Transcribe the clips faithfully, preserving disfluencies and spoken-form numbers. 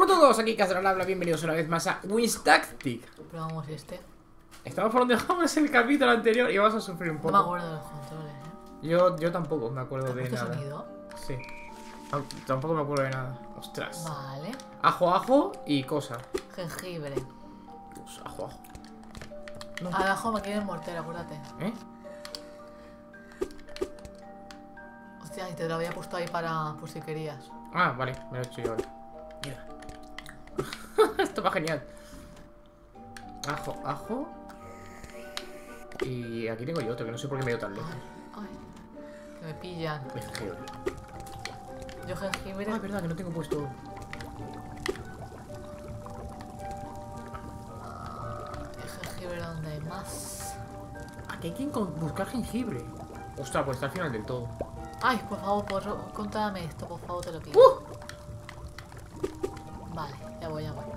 todos, aquí Castralabla, bienvenidos una vez más a Winstactic. Probamos este. Estamos por donde dejamos el capítulo anterior y vamos a sufrir un poco. No me acuerdo de los controles, ¿eh? Yo, yo tampoco me acuerdo de ¿Este nada. sonido? Sí. Ah, tampoco me acuerdo de nada. Ostras. Vale. Ajo, ajo y cosa. Jengibre. Pues, ajo, ajo. No. Abajo me quiere mortero, acuérdate. ¿Eh? Hostia, y te lo había puesto ahí para por si querías. Ah, vale, me lo he hecho yo ahora. Mira. Esto va genial. Ajo, ajo. Y aquí tengo yo otro, que no sé por qué me dio tan lejos. Ay, ay, que me pillan. El jengibre. Yo jengibre. Ah, es verdad que no tengo puesto. ¿Y jengibre dónde hay más? Aquí hay que encon- buscar jengibre. Ostras, pues está al final del todo. Ay, por favor, por... contame esto, por favor, te lo pido. ¡Uh! Vale, ya voy, ya voy.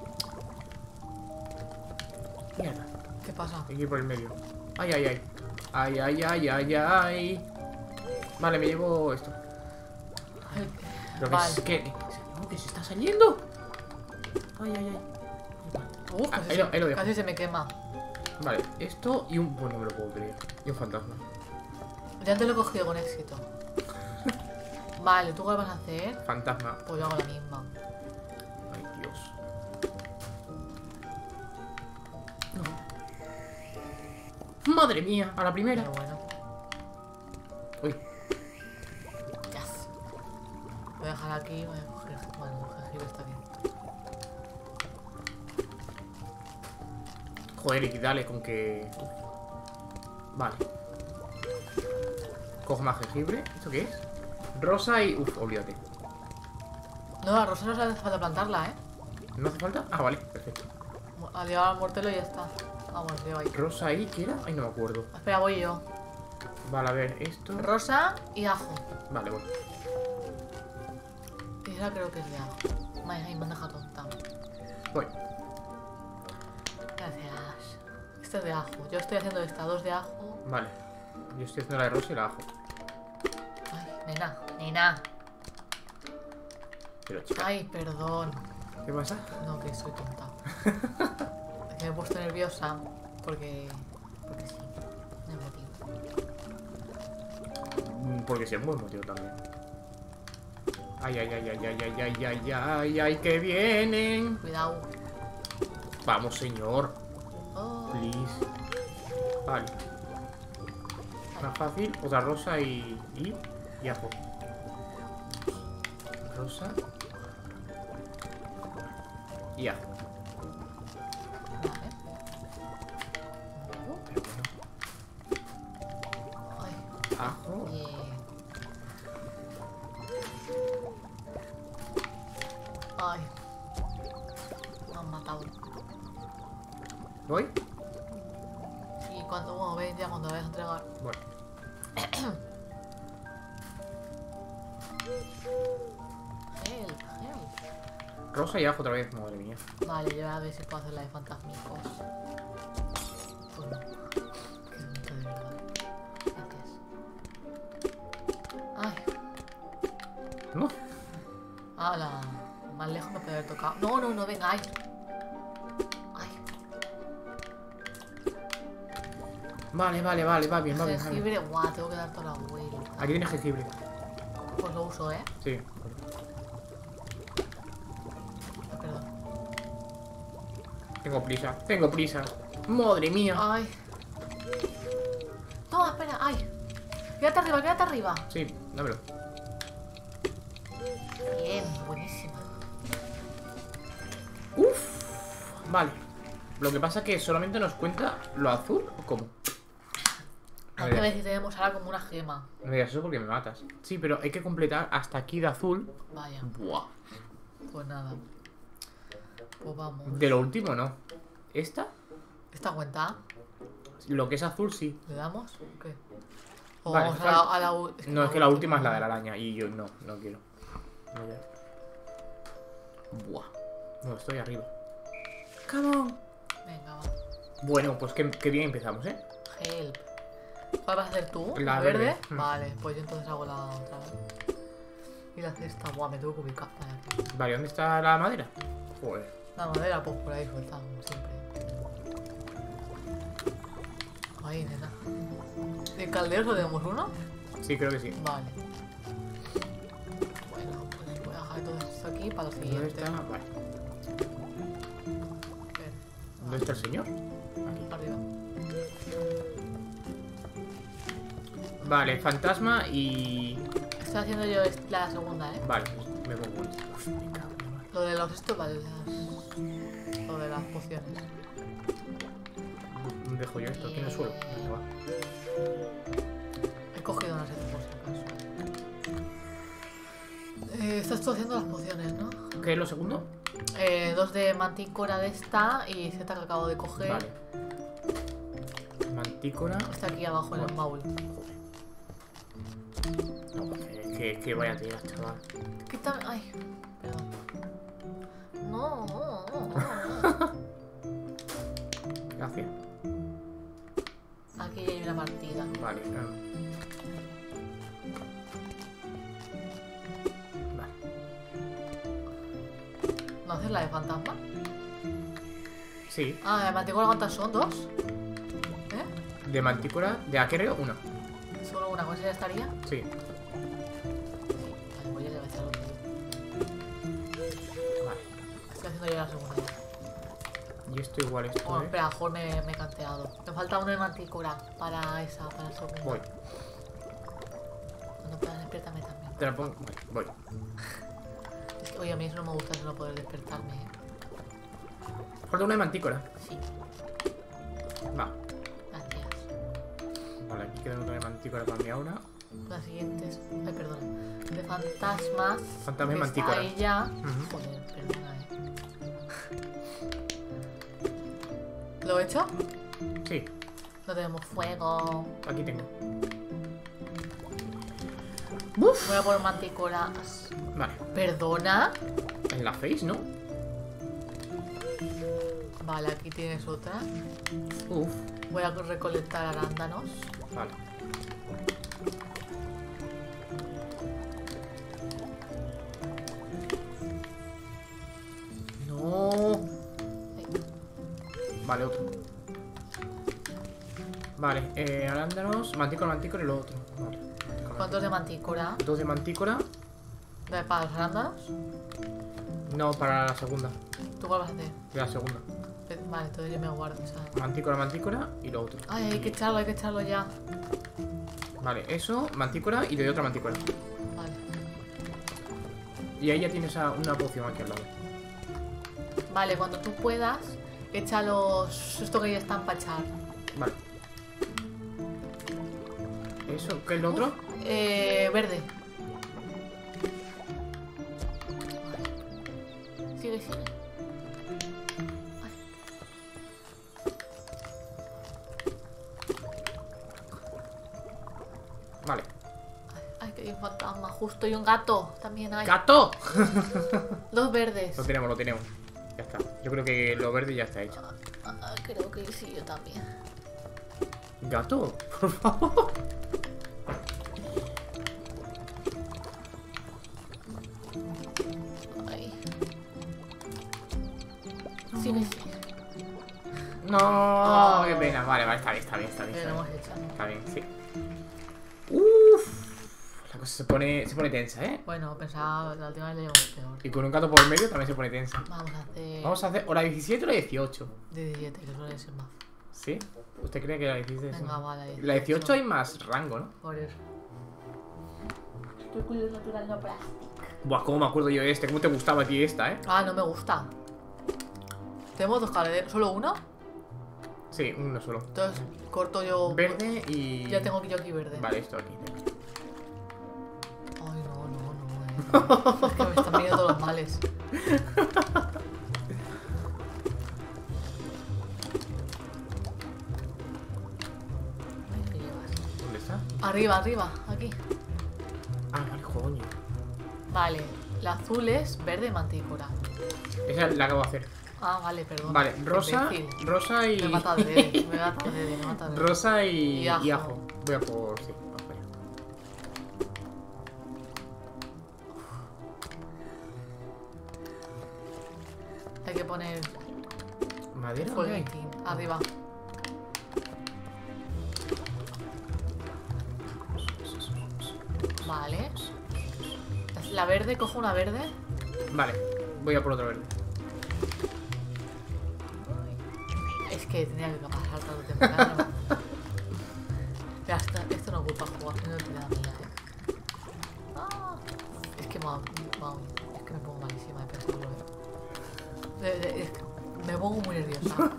Mierda. ¿Qué pasa? Hay que ir por el medio. Ay, ay, ay. Ay, ay, ay, ay, ay. Vale, me llevo esto. Ay, Pero que, vale. es, que, que, no, que se está saliendo. Ay, ay, ay. Uf, Ah, casi, ahí se, lo- ahí lo dejo. casi se me quema. Vale, esto y un... Bueno, no me lo puedo creer. Y un fantasma. Ya te lo he cogido con éxito. Vale, ¿tú qué vas a hacer? Fantasma. Pues yo hago la misma. Ay, Dios. No. Madre mía, a la primera. Pero bueno, Uy, yes. Voy a dejar aquí, voy a coger... Bueno, el jengibre está bien. joder, y dale con que... Uf. Vale. Cojo más jengibre. ¿Esto qué es? Rosa y... Uf, olvídate. No, la rosa no hace falta plantarla, ¿eh? ¿No hace falta? Ah, vale, perfecto. Al llevar al mortelo y ya está. Vamos, llevo ahí. Rosa y... ¿Qué era? Ay, no me acuerdo. Espera, voy yo. Vale, a ver, esto... Rosa y ajo. Vale, voy. Y esa creo que es de ajo. Ay, ay, me han dejado tonta. Voy. Gracias. Este es de ajo. Yo estoy haciendo esta, dos de ajo. Vale. Yo estoy haciendo la de rosa y la ajo. Ay, nena, nena. Pero, chica, Ay, perdón. ¿qué pasa? No, que soy tonta. Es que me he puesto nerviosa porque... Porque sí. No hay motivo. Mm, Porque sí, es un buen motivo también. Ay, ay, ay, ay, ay, ay, ay, ay, ay, ay, que vienen. Cuidado. Vamos, señor. Oh. Please. Vale. Más fácil. Otra rosa y... Y... Y ajo. Rosa. Y ajo. Vale. Pero bueno. Ay, Ajo. bien. Ay. Me han matado. ¿Voy? Y cuando, bueno, ven ya cuando vayas a entregar. Bueno. Help, help. Rosa y ajo otra vez. Madre mía. Vale, yo voy a ver si puedo hacer la de fantasmicos. Pues no. Qué bonito, de verdad. Gracias. Ay, No. ala. Más lejos me puede haber tocado. No, no, no, venga, ay. Ay, Vale, vale, vale. Va bien, va bien. va bien. jengibre, guau, tengo que dar toda la vuelta. Aquí tienes jengibre. Pues lo uso, ¿eh? Sí. Ay, perdón. Tengo prisa. Tengo prisa. Madre mía. Ay. No, espera, ay. Quédate arriba, quédate arriba. Sí, dámelo. Bien, buenísima. Uf. Vale. Lo que pasa es que solamente nos cuenta lo azul o cómo. A Hay que ver, ver si tenemos ahora como una gema. no digas eso porque me matas. Sí, pero hay que completar hasta aquí de azul. Vaya, Buah. pues nada. Pues vamos. De lo último no. ¿Esta? ¿Esta cuenta? Lo que es azul sí. ¿Le damos? ¿O qué? O Vale, vamos a la, falta- a la u- No, es que la última es la de la araña. Y yo no, no quiero. No quiero. Buah. No, estoy arriba. Come on. Venga, va. Bueno, pues qué, qué bien empezamos, ¿eh? Help. ¿Cuál vas a hacer tú? La verde? verde. Mm. Vale, pues yo entonces hago la otra. Y la cesta, buah, me tengo que ubicar para aquí. Vale, ¿dónde está la madera? Joder. La madera, pues por ahí suelta, como siempre. Ahí, nena. ¿De caldero solo tenemos uno? Sí, creo que sí. Vale. Bueno, pues voy a dejar todo esto aquí para lo ¿Dónde siguiente. está? Vale. Ven, ¿Dónde está el señor? Aquí. arriba. Vale, fantasma y... Estoy haciendo yo est- la segunda, ¿eh? Vale, me pongo esto. Uf, me cago en la madre. Lo de los esto, vale, las... Lo de las pociones. Dejo yo esto aquí en el suelo. Venga, va. He cogido unas setas por si acaso. Eh, estás tú haciendo las pociones, ¿no? ¿Qué es lo segundo? Eh, dos de mantícora de esta y Z que acabo de coger. Vale. Mantícora. Está aquí abajo en el baúl. No, que, que, que vaya tía, chaval. Quítame. Ay, perdón. No, no, no, no. Gracias. Aquí hay una partida. Vale, claro. Vale. ¿No haces la de fantasma? Sí. Ah, de mantícora, ¿cuántas son? ¿Dos? ¿Eh? De mantícora, de aquereo, uno. ¿Solo una cosa ya estaría? Sí. Vale, voy a echar otro. Vale. Estoy haciendo yo la segunda ya. Y esto igual esto, Bueno, ¿eh? espera, a lo mejor me, me he canteado. Me falta uno de mantícora para esa, para el segundo. Voy. Cuando puedas, despiértame también. Te la pongo. Vale, voy. Es que, oye, a mí eso no me gusta, eso no poder despertarme, ¿eh? Falta una de mantícora. Sí, Va. gracias. Vale, aquí queda otra de mantícora para mi aura. La siguiente es... Ay, perdona. De fantasmas. Fantasma y que mantícora. Está ahí ya. Ujú. Joder, perdona, ¿eh? ¿Lo he hecho? Sí, No tenemos fuego. aquí tengo. Voy a poner mantícoras. Vale. ¿Perdona? En la face, ¿no? Vale, aquí tienes otra. Uf. Voy a recolectar arándanos. Vale. No. Vale, otro. Vale, eh, arándanos, mantícora, mantícora y lo otro. Vale. mantícora, ¿Cuántos de mantícora? Dos de mantícora. ¿De para los arándanos? No, para la segunda. ¿Tú cuál vas a hacer? De la segunda. Vale, entonces yo me guardo esa. Mantícora, mantícora y lo otro. Ay, hay que echarlo, hay que echarlo ya. Vale, eso, mantícora y le doy otra mantícora. Vale. Y ahí ya tienes a- una poción aquí al lado. Vale, cuando tú puedas, echa los... Esto que ya están para echar. Vale. ¿Eso? ¿Qué es lo otro? Eh, verde. Sigue, sigue. Ay. Vale. Ay, ay, que hay un fantasma justo y un gato. También hay. ¡Gato! Dos verdes. Lo tenemos, lo tenemos. Ya está. Yo creo que lo verde ya está hecho. Ah, creo que sí, yo también. ¿Gato? Por favor. Ay. Sigue, sigue. No, Oh. qué pena. Vale, vale, está bien, está bien, está bien. Pero Está lo bien, hemos hecho, ¿no? está bien, sí. Uff. La cosa se pone, se pone tensa, ¿eh? Bueno, pensaba, la última vez le llevamos peor. Y con un gato por el medio también se pone tensa. Vamos a hacer Vamos a hacer hora diecisiete o la dieciocho. de diecisiete, que suele ser más. ¿Sí? ¿Usted cree que la diecisiete es Venga, más? vale. La dieciocho hay más rango, ¿no? Por eso. Recuerdo natural no plástico. Buah, cómo me acuerdo yo de este. ¿Cómo te gustaba a ti esta, eh? Ah, no me gusta. Tenemos dos calderos. ¿Solo uno? Sí, uno solo. Entonces corto yo. Verde y... Ya tengo yo aquí verde. Vale, esto aquí. Ay, no, no, no. Eh. Es que me están viniendo todos los males. Ay, ¿qué llevas? ¿Dónde está? Arriba, arriba, aquí. Ah, vale, coño. Vale, la azul es verde mantícora. Esa la acabo de hacer. Ah, vale, perdón. Vale, rosa, Imbécil. rosa y... Me mata de dedo, me mata de dedo, me mata de dedo. Rosa y... Y ajo. y ajo. Voy a por... Sí, vamos allá. poner ¿Madera? fuego ¿Qué hay? arriba. Vale. La verde, cojo una verde. Vale, voy a por otra verde. Es que tenía que pasar tarde o temprano. Ya está, esto no ocupa jugar, no es la mía, eh. Ah, es que ma, ma, es que me pongo malísima de pensarlo, eh. De, de, es que me pongo muy nerviosa.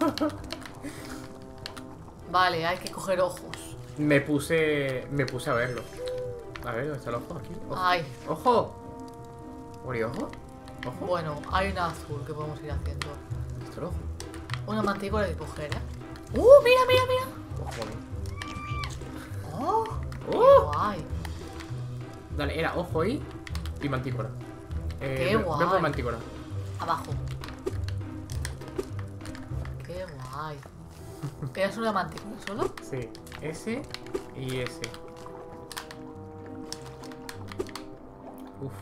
Vale, hay que coger ojos. Me puse. Me puse a verlo. A ver, ¿dónde está el ojo? Aquí. Ojo. Ay, ¡Ojo! ¿Ori ojo? ¿Ojo? bueno, hay una azul que podemos ir haciendo. ¿Dónde está el ojo? Una mantícora hay que coger, eh. ¡Uh, mira, mira, mira! Ojo, ¿no? ¡Oh! ¡Qué ¡Oh! guay! Dale, era ojo ahí y mantícora. Eh, ¡Qué ve- guay! Ve por mantícora. Abajo. ¡Qué guay! ¿Eras una mantícora solo? Sí, ese y ese. Uf.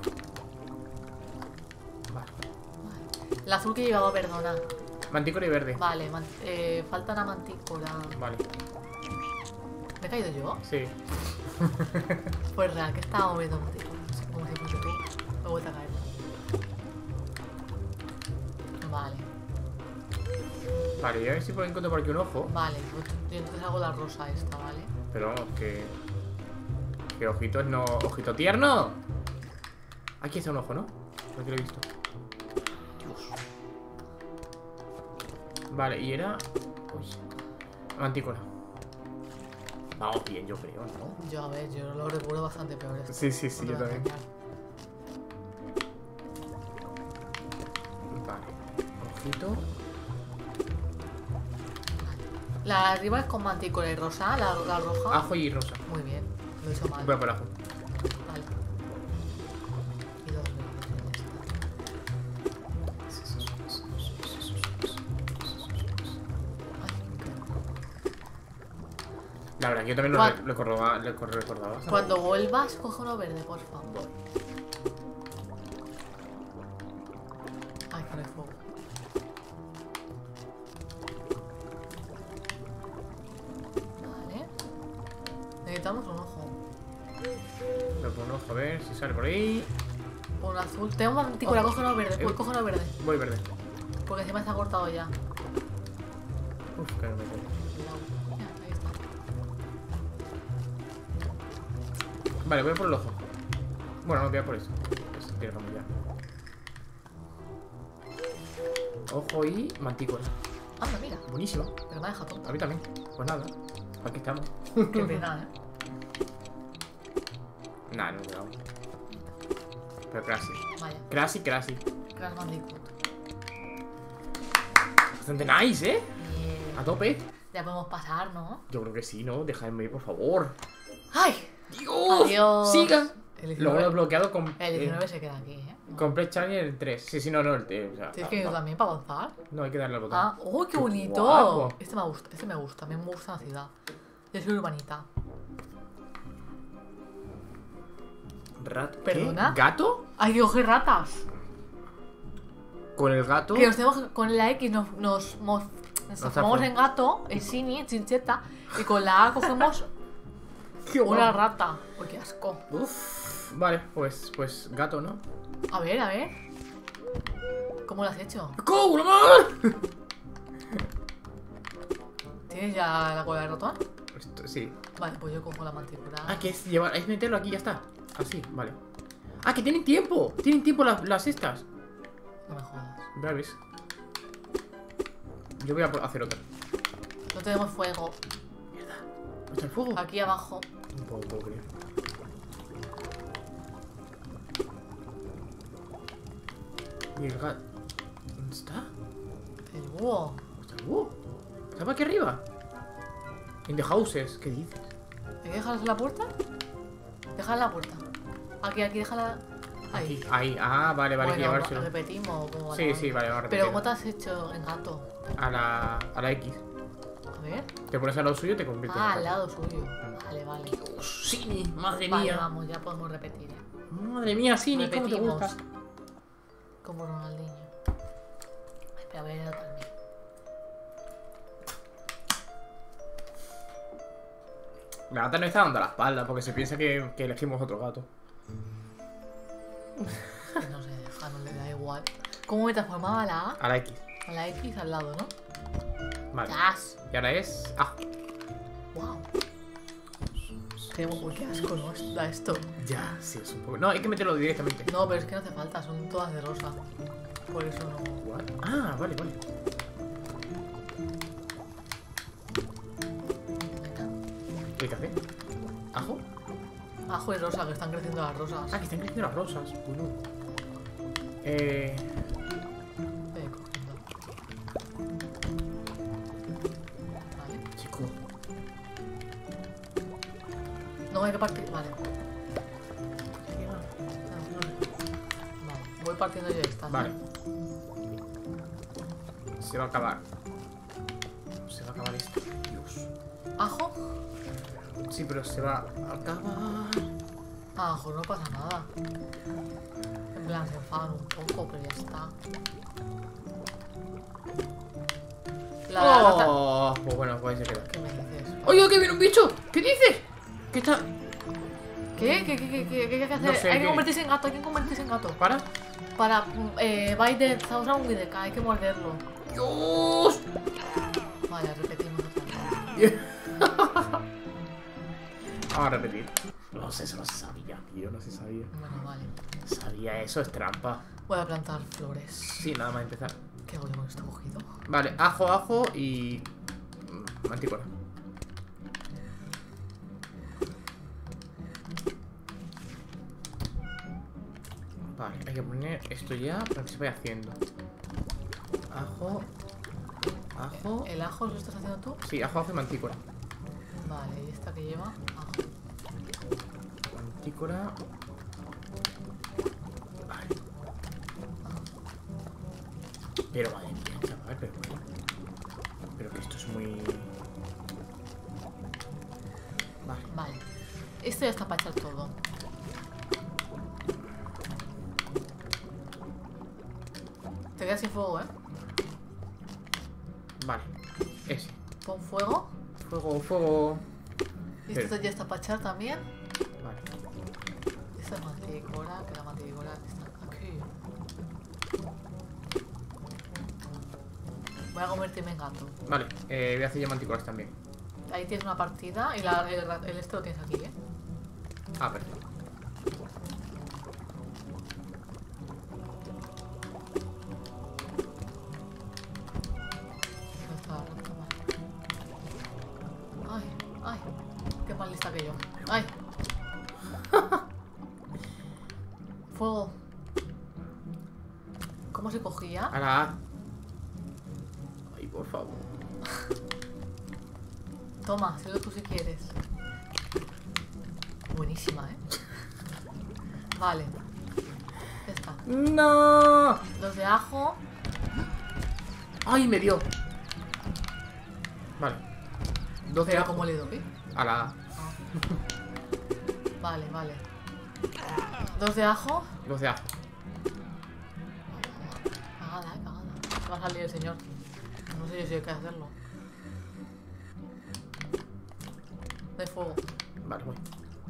Vale. Vale. La azul que llevaba, perdona. Mantícora y verde. Vale, man- eh, falta una mantícora. Vale. ¿Me he caído yo? Sí. Pues real, que estaba moviendo mantícora. Como si fuese tú. Me he vuelto a caer. Vale, Vale, y a ver si puedo encontrar por aquí un ojo. vale. Pues yo entonces hago la rosa esta, ¿vale? Pero vamos, que. Que ojitos no. ¡Ojito tierno! Aquí está un ojo, ¿no? Aquí lo he visto. Dios. Vale, y era. Uy. Mantícora. Vamos bien, yo creo, ¿no? Yo, a ver, yo lo recuerdo bastante peor esto. Sí, sí, sí, No yo te voy a también. engañar. Vale. Ojito. La de arriba es con mantícora y rosa, la, la roja. Ajo y rosa. Muy bien, lo he hecho mal. Voy a por ajo. Vale. Y dos verdes en esta. Ay, La verdad que yo también lo, ¿Cuál? re- lo recordaba. Lo recor- recordaba bastante. cuando vuelvas, coge uno verde, por favor. Ay, que no hay fuego. Vale. Necesitamos un ojo. Me pongo un ojo a ver si sale por ahí. Un azul. Tengo una mantícora, coge uno verde. Pues Eh. coge uno verde. Voy verde. Porque encima está cortado ya. Uf, que no me quedo. Cuidado. Mira, ahí está. Vale, voy a por el ojo. Bueno, no voy a por eso. Pues tiramos ya. Ojo y mantícora. Anda, mira. Buenísimo. Pero me ha dejado tonta. A mí también. Pues nada. Aquí estamos. Qué pena, eh. Nah, no quedamos. Pero Crasy. Vaya. Crasy, Crasy. Crash Bandicoot. Bastante nice, ¿eh? Bien. A tope. Ya podemos pasar, ¿no? Yo creo que sí, ¿no? Dejadme ir, por favor. ¡Ay! ¡Dios! Adiós. ¡Siga! El Lo he diecinueve, desbloqueado con. el eh, diecinueve se queda aquí, ¿eh? Complete Challenge el tres. Sí, sí, no, no. El, eh, o sea, ¿Tienes no, que ir no. también para avanzar? No, hay que darle al botón. Ah, ¡oh, qué Qué bonito! guapo. Este me gusta, este me gusta. A mí me gusta la ciudad. Yo soy urbanita. Rat. ¿Qué? ¿Perdona? ¿Gato? ¡Ay, Dios, qué ratas! Con el gato. Que nos tenemos con la X nos, nos, nos, nos Nos transformamos transform- en gato, en Sini, en chincheta, y con la A cogemos Qué una guapo. rata. ¡Uy, qué asco! Uf. Vale, pues, pues gato, ¿no? A ver, a ver. ¿Cómo lo has hecho? ¡Cómo, amor! ¿Tienes ya la cola de ratón? Esto, sí. Vale, pues yo cojo la mantícora. Ah, que es llevar, es meterlo aquí, ya está. Así, vale. Ah, que tienen tiempo. Tienen tiempo las, las estas. No me jodas. Ya ves. Yo voy a por- hacer otra. No tenemos fuego. ¿Dónde está el fuego? Aquí abajo. No puedo, puedo creer. Y el gato. ¿Dónde está? El búho. ¿Dónde está el búho? ¿Está para aquí arriba? In the houses, ¿qué dices? ¿Hay que dejarlas en la puerta? Déjala en la puerta. Aquí, aquí, déjala. Ahí. Aquí, ahí. Ah, vale, vale, hay que Bueno, llevárselo. repetimos. ¿Cómo va Sí, la sí, onda? vale, vamos a Pero repetir. ¿cómo te has hecho en gato? A la, a la X. A ver. Te pones al lado suyo y te conviertes Ah, en al gato. lado suyo. Vale, vale. Sí, madre Vale, mía. vamos, ya podemos repetir. ¿eh? Madre mía, Sini, ¿cómo te Repetimos. gusta? Como Ronaldinho. Espera, voy a ir a dormir. La gata no está dando la espalda porque se piensa que, que elegimos otro gato. No se deja, no le da igual. ¿Cómo me transformaba la A? A la X. A la X al lado, ¿no? Vale. ¡Yas! Y ahora es A. ¡Wow! Qué, uy, qué asco, ¿no? Da esto. Ya, sí, es un poco. No, hay que meterlo directamente. No, pero es que no hace falta, son todas de rosa. Por eso no. What? Ah, vale, vale. Venga. ¿Qué hay que hacer? ¿Ajo? Ajo y rosa, que están creciendo las rosas. Ah, que están creciendo las rosas. Bueno. Eh. Ve cogiendo. Vale. Chico. No hay que partir. Vale. Vale. Voy partiendo yo estas. Vale. Se va a acabar. Se va a acabar esto. Dios. ¿Ajo? Sí, pero se va a acabar. Ajo, no pasa nada. En plan, se enfadan un poco, pero ya está. La, la, la, la- Oh, pues bueno, pues ahí se queda. ¿Qué me dices? ¡Oye, que viene un bicho! ¿Qué dices? ¿Qué está? ¿Qué? ¿Qué, qué, qué, qué, qué hay que hacer? No sé, hay que ¿qué? convertirse en gato, hay que convertirse en gato. ¿Para? Para, eh, bite de Thousand with the K, hay que morderlo. ¡Dios! Vale, repetimos otra vez. Vamos a repetir. No sé, eso no se sabía, tío, no se sabía. Bueno, vale. Sabía eso, es trampa. Voy a plantar flores. Sí, nada más empezar. ¿Qué hago yo con esto cogido? Vale, ajo, ajo y... mm, mantícora. Vale, hay que poner esto ya para que se vaya haciendo. Ajo... Ajo... ¿El ajo lo estás haciendo tú? Sí, ajo, ajo y mantícora. Vale, ¿y esta que lleva? Ajo. Mantícora... Vale. Pero madre mía, chaval, pero bueno. Pero que esto es muy... Vale. Vale. Esto ya está para echar todo. Te quedas sin fuego, ¿eh? Vale. Ese. Pon fuego. Fuego, fuego. Y esto Pero- ya está para echar también. Vale. Esta es mantícora, que la mantícora está aquí. Voy a convertirme en gato. Vale, eh, voy a hacer ya mantícoras también. Ahí tienes una partida y la, el, ra- el este lo tienes aquí, ¿eh? Ah, perfecto. No está la rata, vale. Ay, ay. Qué más lista que yo. Ay. Fuego. ¿Cómo se cogía? A la A. Ay, por favor. Toma, hazlo tú si quieres. Buenísima, ¿eh? Vale. Ya está. ¡No! Los de ajo. ¡Ay, me dio! Vale. Dos de Pero ajo. ¿cómo le doy? A la A. Ah. Vale, vale. Dos de ajo. Dos de ajo. Cagada, eh, cagada. Va a salir el señor. No sé yo si hay que hacerlo. De fuego. Vale, voy.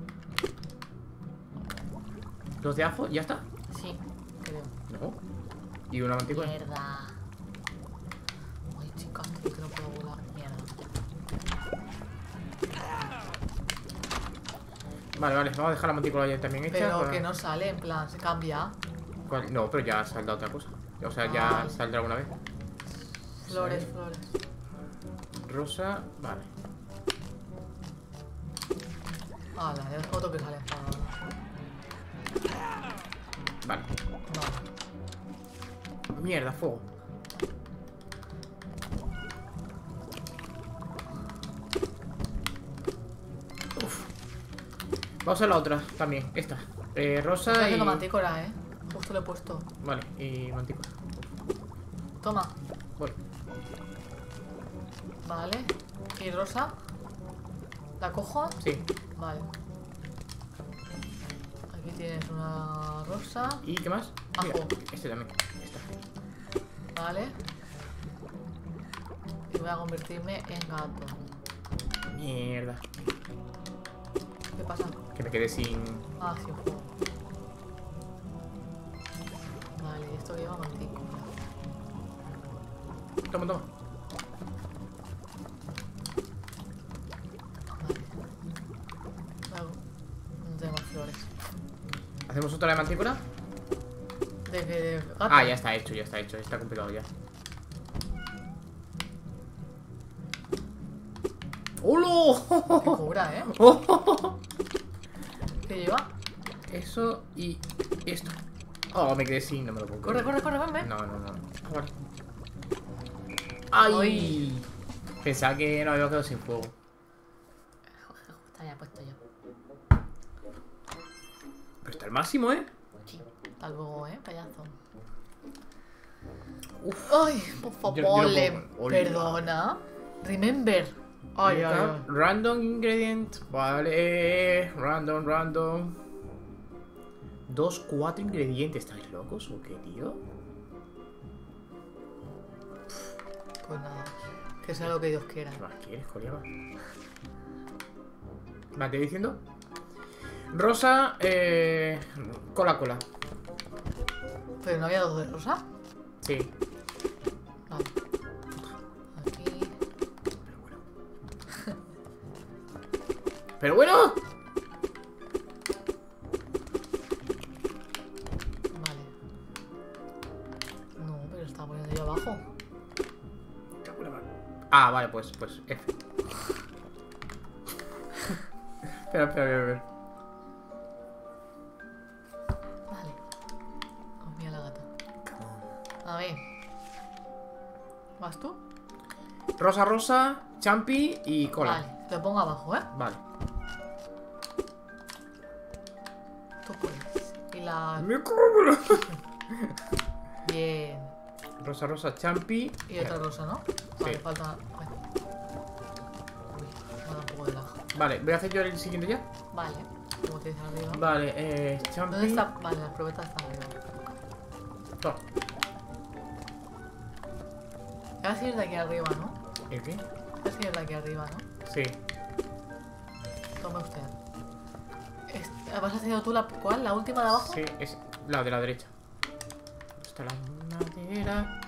Dos de ajo, ¿ya está? Sí, creo. No. ¿Y una mantícora? Mierda. Ay, chicas, creo que no puedo volar. Mierda. Vale, vale, vamos a dejar la mantícora ya también hecha. Pero para- que no sale, en plan, se cambia. ¿Cuál? No, pero ya saldrá otra cosa. O sea, ya Ah. saldrá alguna vez. Flores, Sí. flores. Rosa, vale. Hala, ya es otro que sale enfadado. Vale. Vale. Mierda, fuego. Uf. Vamos a la otra también, esta. Eh, rosa Estoy y... haciendo mantícora, eh. Justo le he puesto. Vale, y mantícora. Toma. Voy. Vale. ¿Y rosa? ¿La cojo? Sí. Vale. Aquí tienes una rosa. ¿Y qué más? Ajo. Mira, este también. Esta. Vale. voy a convertirme en gato. Mierda. ¿Qué pasa? Que me quedé sin... Ah, sin fuego. Vale, ¿y esto que lleva mantico? Toma, toma. Vale. No tengo más flores. ¿Hacemos otra de mantícora? ¿De qué? ¿De gato? Ah, ya está hecho, ya está hecho. Está completado ya. ¡Hola! Qué cura, ¿eh? ¿Qué lleva? Eso y esto. Oh, me quedé sin, no me lo puedo Corre, creer. corre, corre, ven, ven. No, no, no. Ah, vale. ¡Ay! Ay. Pensaba que no había quedado sin fuego. Está ya puesto yo. Pero está al máximo, ¿eh? Sí. Hasta luego, ¿eh, payaso? Uf. Ay, por favor, Yo- yo no le- puedo. Hola. perdona. Remember. Ay, ay, ay. Random ingredient. Vale. Random, random. Dos, cuatro ingredientes. ¿Estáis locos o qué, tío? Pues nada. Que sea lo que Dios quiera. ¿Qué más quieres, colega? ¿Me te diciendo? Rosa, eh. Cola, cola. Pero no había dos de rosa. Sí. Vale. Aquí. Pero bueno. Vale. No, pero estaba poniendo yo abajo. Ah, vale, pues, pues F. espera, espera, espera, espera. Vale. Oh, mira la gata. A ver. ¿Vas tú? Rosa, rosa, champi y cola. Vale. Lo pongo abajo, ¿eh? Vale. Tú puedes. Y la... Me cobro. Bien. Rosa, rosa, champi. Y otra rosa, ¿no? Vale, Sí. falta... Ay. Uy, me da un poco de lag. Vale, voy a hacer yo el siguiente ya. Vale. Como tienes arriba. Vale, eh, champi. ¿Dónde está? Vale, las probetas están arriba. Toma. Va a seguir de aquí arriba, ¿no? ¿El qué? Va a seguir de aquí arriba, ¿no? Sí. Tome usted. Es- ¿Vas haciendo tú la... ¿Cuál? ¿La última de abajo? Sí, es la de la derecha. Está la madera.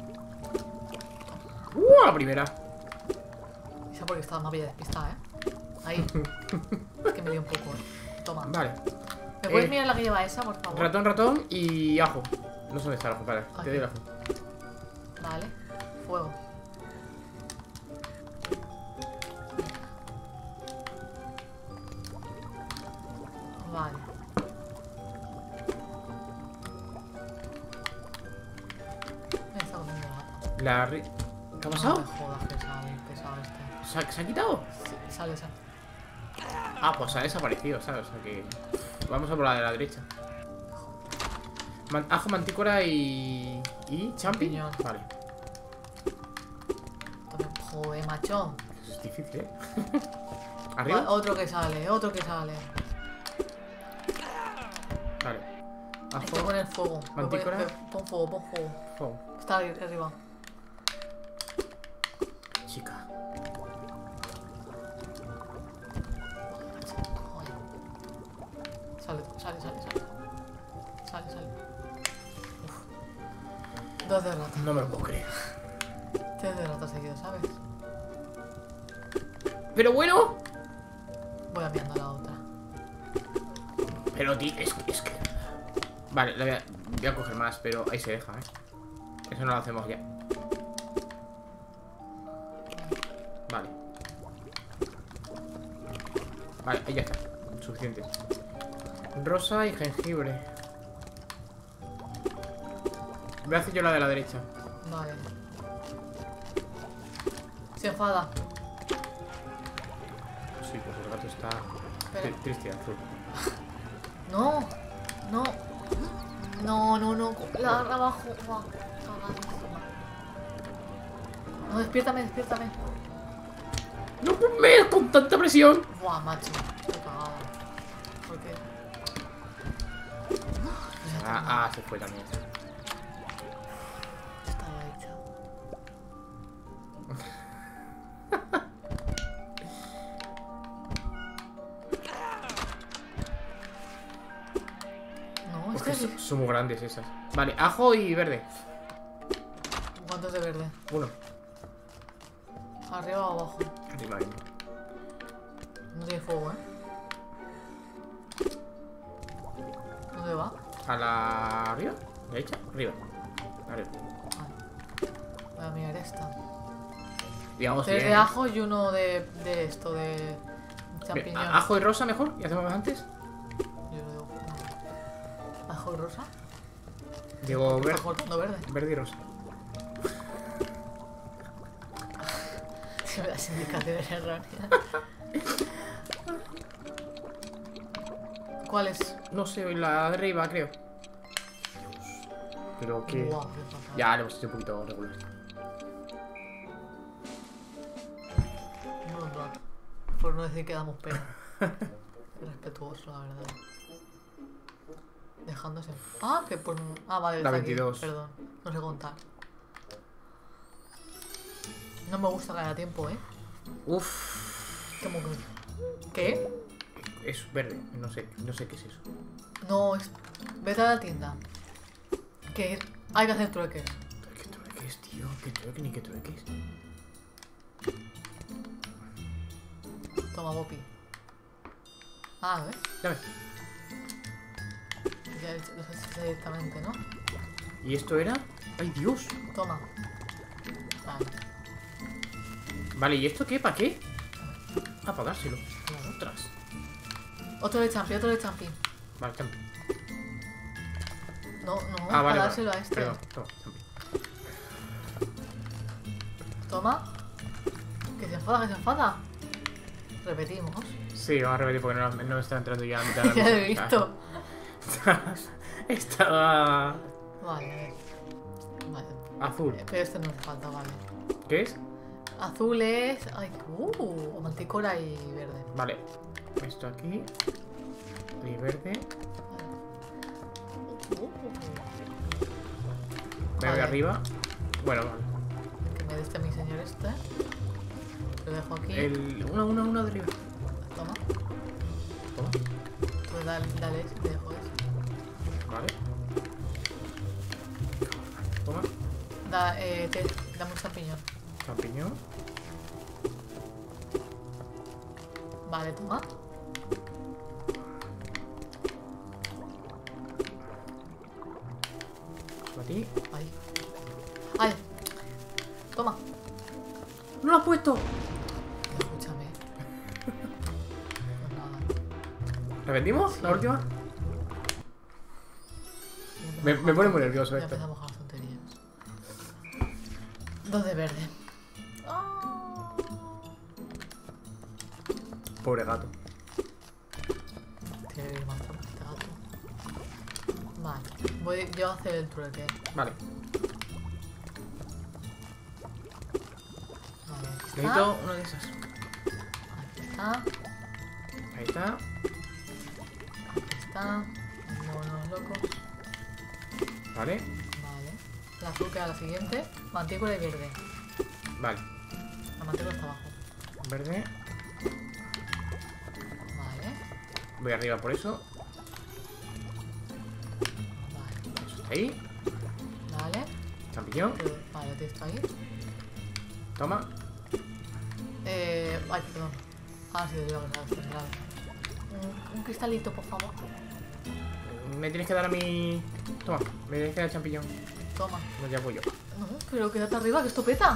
¡Uh! La primera. Esa porque estaba más bien despistada, ¿eh? Ahí. Es que me dio un poco, ¿eh? Toma. Vale. ¿Me puedes Eh, mirar la que lleva esa, por favor? Ratón, ratón y ajo. No sé dónde está el ajo, vale. Aquí. Te doy el ajo. Vale. Fuego. Vale. Me está comiendo gato. La ri- ¿Qué ha No pasado? me jodas, que sale, pesado este. ¿Se ha, se ha quitado? Sí, sale, sale. Ah, pues ha desaparecido, ¿sabes? O sea que... Vamos a por la de la derecha. Man- ajo, mantícora y... ¿Y? ¿Champi? Champiñón. Vale. Tome- Joder, macho. Eso es difícil, ¿eh? Va, ¿Arriba? otro que sale, otro que sale. Vale. Hay que Ajo, poner fuego. Voy a poner- mantícora. Pon fuego, pon fuego. fuego. Está ahí arriba. Chica. Joder. Sale, sale, sale, sale. Sale, sale. Uf. Dos de rata. No me lo puedo creer. Tres de rata seguidos, ¿sabes? Pero bueno. Voy a mirando a la otra. Pero, tío, es, es que... Vale, la voy, a, voy a coger más, pero ahí se deja, ¿eh? Eso no lo hacemos ya. Vale. Vale, ahí ya está. Suficiente. Rosa y jengibre. Voy a hacer yo la de la derecha. Vale. Se enfada. Sí, pues el gato está Espera. tri- triste y azul. No, no. No, no, no. La de abajo. Buah, cagadísima. No, despiértame, despiértame. ¡No me con tanta presión! Buah, macho. Estoy cagada. ¿Por qué? Ya Ah, está. ah, se fue también. Estaba hecha. Son muy grandes esas. Vale, ajo y verde. ¿Cuántos de verde? Uno. ¿Arriba o abajo? Arriba mismo. No tiene fuego, ¿eh? ¿Dónde va? A la... ¿Arriba? ¿Derecha? Arriba. Arriba. Voy a mirar esta. Digamos Tres bien. de ajo y uno de, de esto, de champiñón. A- Ajo y rosa mejor. ¿Y hacemos antes? Yo lo digo. no. ¿Ajo y rosa? Digo Está verde. cortando verde. Verde y rosa. Si me das indicaciones erróneas. ¿Cuál es? No sé, la de arriba creo. Pero que... Guau, qué fatal. Ya lo hemos hecho un poquito regular. No, no. Por no decir que damos pena. Respetuoso, la verdad. Dejándose. Ah, que por. Ah, vale, La está aquí. veintidós. Perdón, no sé contar. No me gusta ganar tiempo, ¿eh? Uff. ¿Cómo que? ¿Qué? Es verde. No sé, no sé qué es eso. No, es. Vete a la tienda. Que hay que hacer trueques. ¿Qué trueques, tío? ¿Qué trueques ni qué trueques? Toma, Bopi. Ah, ¿ves? Dame. Ya lo sé directamente, ¿no? ¿Y esto era? ¡Ay, Dios! Toma. Vale. Vale, ¿y esto qué? ¿Para qué? Ah, para dárselo. Claro. Ostras. Otro de champi, otro de champi. Vale, champi. No, no, Ah, para vale. dárselo vale. a este. Perdón, toma, champi. Toma. Que se enfada, que se enfada. Repetimos. Sí, vamos a repetir porque no, no me está entrando ya a mitad de la Ya mesa. lo he visto. Estaba Vale, a ver. Vale. azul. Eh, Pero este no hace falta, vale. ¿Qué es? Azul es. Ay, uh, manticora y verde. Vale. Esto aquí. Y verde. Uh, Me voy Vale. arriba. Bueno, vale. que me dé este a mi señor este. Lo dejo aquí. El... Una, una, una de arriba. Toma. Toma. Pues dale, dale ese, te dejo ese. Vale. Toma. Da, eh, te, dame un champiñón. Champiñón. Vale, toma. Para ti. Ay. Ay. Toma. ¡No lo has puesto! Escúchame. Pues nada. ¿Repetimos? Sí. ¿La última? Ya Me, empezamos me pone con- muy nervioso Ya esto. empezamos con las tonterías. Dos de verde. Ah. Pobre gato. Tiene que ir más trampa este gato. Vale. Voy yo a hacer el trueque. Vale. Vale, aquí está. Necesito una de esas. Aquí está. Ahí está. Aquí está. Monos locos. Vale. Vale. La azul queda la siguiente. Mantícora y verde. Vale. La mantícora está abajo. Verde. Vale. Voy arriba por eso. Vale. Eso está ahí. Vale. Champiñón. Pero- Vale, te está ahí. Toma. Eh. Ay, perdón. Ah, sí, te iba a pasar este lado. Un, un cristalito, por favor. Me tienes que dar a mi... Toma. Me tienes que dar champiñón. Toma. No, ya voy yo. No, pero quédate arriba, que esto peta.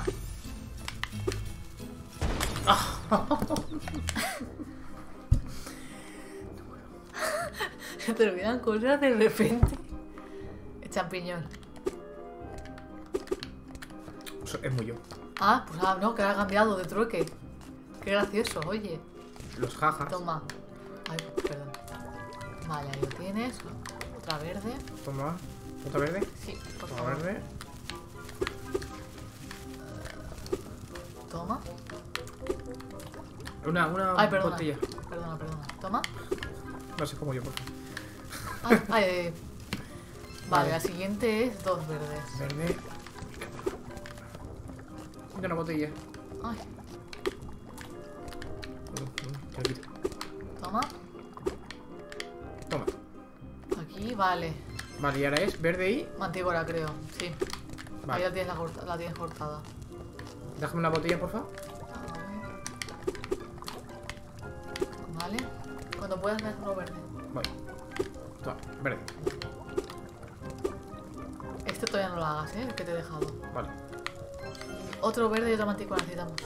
Te olvidan cosas de repente. El champiñón. Eso es muy yo. Ah, pues ah, no, que ha cambiado de trueque. Qué gracioso, oye. Los jajas. Toma. Ay, perdón. Vale, ahí lo tienes. Otra verde. Toma. ¿Otra verde? Sí, por Toma favor. verde. Toma. Una, una Ay, perdona. botella. Perdona, perdona. Toma. No sé cómo yo, por favor. Ay, ay, ay. Vale, Vale. la siguiente es dos verdes. Verde. De una botella. Ay, Mm, mm, te lo quito. toma. Toma. Aquí, vale. Vale, y ahora es verde y... Mantícora, creo. Sí. Ahí Vale. la tienes, la, corta- la tienes cortada. Déjame una botella, por favor. Vale. Cuando puedas me das uno verde. Voy. Toma, verde. Este todavía no lo hagas, ¿eh? El que te he dejado. Vale. Otro verde y otra mantícora necesitamos.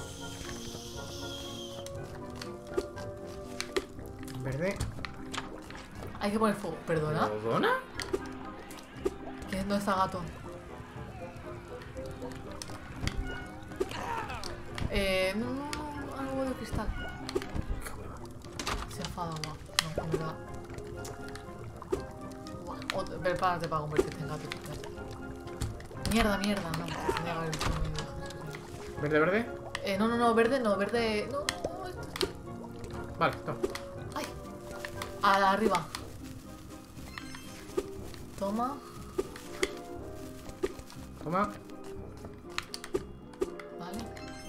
Verde. Hay que poner fuego. ¿Perdona? ¿Perdona? ¿Quién no está gato? Eh... No, no, no, algo de cristal. Se enfada, guau. No, en verdad. Guau. Ot- Prepárate para convertirte en gato. Mierda, mierda, no. Tendría que haber visto mi video. ¿Verde, verde? Eh, no, no, no, verde no, verde... No, no, esto- Vale, toma. ¡Ay! A la arriba. Toma. Toma. Vale.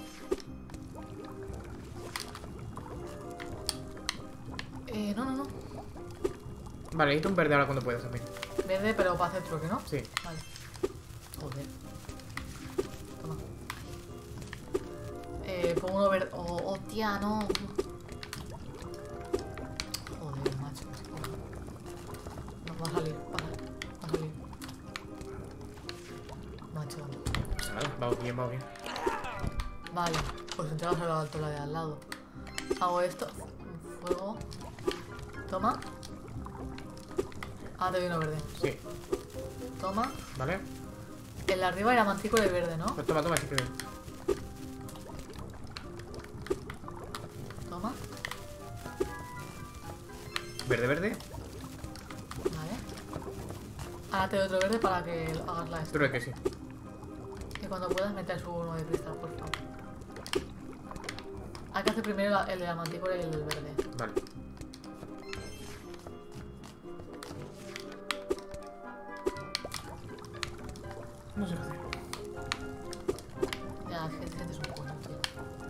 Eh, no, no, no. Vale, necesito un verde ahora cuando puedas también. Verde, pero para hacer truque, ¿no? Sí. Vale. Joder. Toma. Eh, pongo uno verde. Oh, oh, tía, no. Joder, macho. No, va a salir, va a salir. Va a salir. Macho. No pasa nada. Vamos bien, vamos bien. Vale, pues entramos a la altura de al lado. Hago esto. Fuego. Toma. Ah, te doy uno verde. Sí. Toma. Vale. El de arriba era mantícora y verde, ¿no? Pues toma, toma, si quieres. Toma. Verde, verde. Vale. Ahora te doy otro verde para que hagas la Creo que sí. Y cuando puedas meter su uno de cristal, por favor. Hay que hacer primero la- el de la mantícora y el del verde. Vale. No sé qué hacer. Ya, es que te sientes un coño, tío.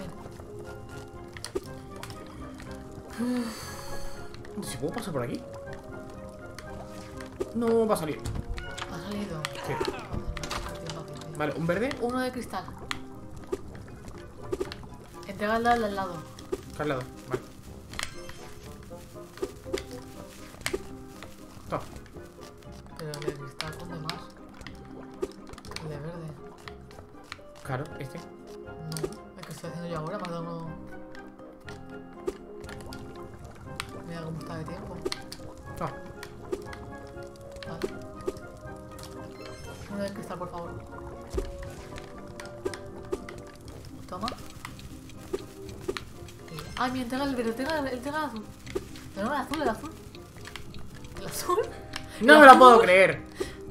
Ven. ¿Si puedo pasar por aquí? No va a salir. ¿Ha salido? Sí. Joder, Vale, un verde. uno de cristal. Entrega el al lado. Acá al lado. Vale. Toma. Pero el de cristal con de más. El de verde. Claro, este. No, el que estoy haciendo yo ahora me ha dado uno. Mira cómo está de tiempo. Toma. Vale. Uno de cristal, por favor. Toma. Y- Ay, mira, entrega el verde, entrega el, entrega el azul. Pero no, el azul, el azul. ¿El azul? No me lo puedo creer.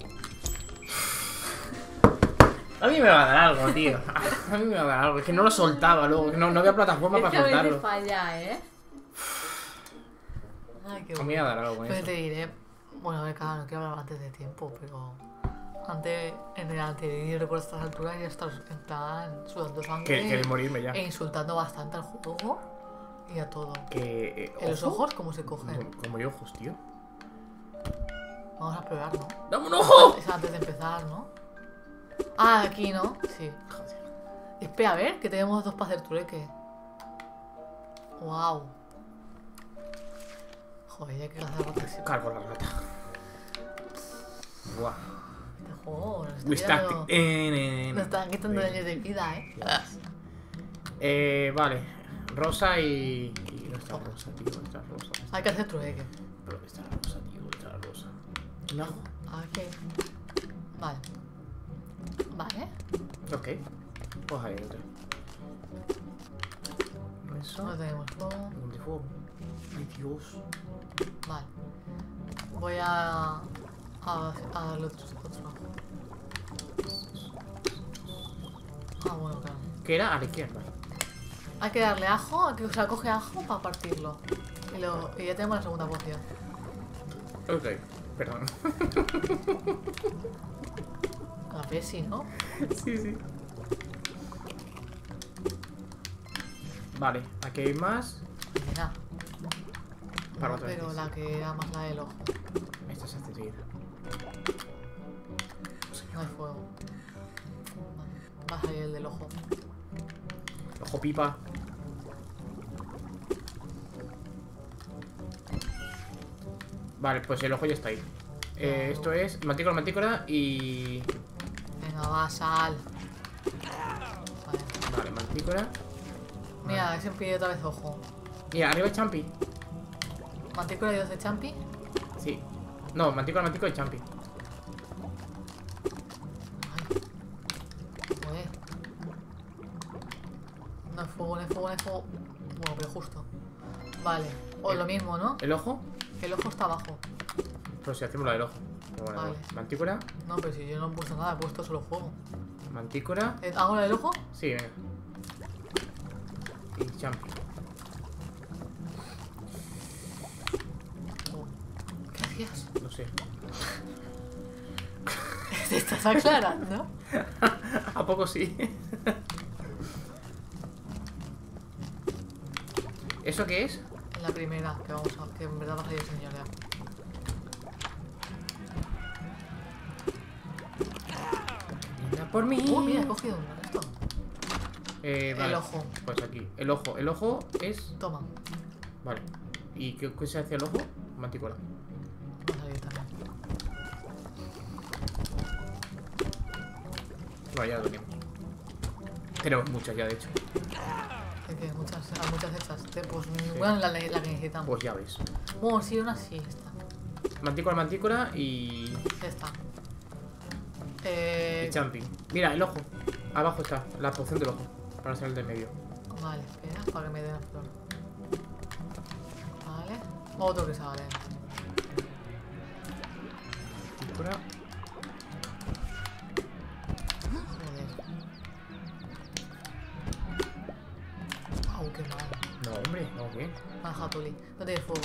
A mí me va a dar algo, tío. A mí me va a dar algo. Es que no lo soltaba luego. No, no había plataforma para soltarlo. falla, ¿eh? Ay, qué A bueno. mí me va a dar algo con Pues eso. te diré. Bueno, a ver, claro, no quiero hablar antes de tiempo, pero. Antes, en el anterior recuerdo a estas alturas ya estás en plan sudando sangre. Que, que de morirme ya. E insultando bastante al juego y a todo. Que. eh, En los ojo. ojos, ¿cómo se cogen? Como, como hay ojos, tío. Vamos a probar, ¿no? ¡Dame un ojo! Es antes de empezar, ¿no? Ah, aquí, ¿no? Sí. Espera, a ver, que tenemos dos para hacer trueque. Wow. Joder, ya que hacer rotación. Cargo la rata. Buah. Este juego nos We está stacked dando- it. Eh, nos están quitando años de vida, ¿eh? Eh, vale. Rosa y. y no está rosa, tío. No está rosa. Hay que hacer trueque. Pero está la rosa, tío. Está la rosa. No. Aquí. Vale. Vale. Ok. Pues ahí otra. Eso. No tenemos fuego. Un de fuego. Ay, Dios. Vale. Voy a. a, a darle otro, otro. Ah, bueno, claro. ¿Qué era? A la izquierda. Hay que darle ajo, hay que, o sea, coge ajo para partirlo. Y, lo, y ya tenemos la segunda poción. Ok. Perdón. A ver si, ¿no? Sí, sí. Vale, aquí hay más. Mira. Para No, otra pero vez. la que era más la del ojo. Esta se hace seguida. ojo. Ojo pipa. Vale, pues el ojo ya está ahí. Eh, esto es mantícora, mantícora y... Venga, va, sal. Vale. Vale, mantícora. Mira, ese me pide otra vez ojo. Mira, arriba hay champi. Mantícora y dos de champi. Sí. No, mantícora, mantícora y champi. Joder. No hay fuego, no hay fuego, no hay fuego. Bueno, pero justo. Vale. O lo mismo, ¿no? ¿El ojo? El ojo está abajo. Pues si hacemos la del ojo. Pero bueno, Vale. bueno. Mantícora. No, pero si yo no he puesto nada, he puesto solo fuego. Mantícora. Eh, ¿Hago la del ojo? Sí, venga. Y champi. ¿Qué hacías? No sé. ¿Te estás aclarando? ¿A poco sí? ¿Eso qué es? En la primera, que vamos a... que en verdad va a salir señorea. Mira por mí. Oh, mira, he cogido uno de esto. Eh, vale. El ojo. Pues aquí. El ojo. El ojo es... Toma. Vale. ¿Y qué, qué se hace el ojo? Mantícora. Va a salir también. Vale, ya lo tenemos. Tenemos muchas ya, de hecho. Es que muchas, hay muchas hechas. Te- Pues ninguna es la, la que necesitamos. Pues ya ves. Bueno, sí, una sí, esta. Mantícora, mantícora y... Esta. Eh... y champi. Mira, el ojo. Abajo está. La poción del ojo. Para salir del medio. Vale, espera, para que me den la flor. Vale. Otro que sale. Mantícora. Joder. Au, qué mal. No, hombre. No, ¿qué? Baja, Tuli. No tiene fuego.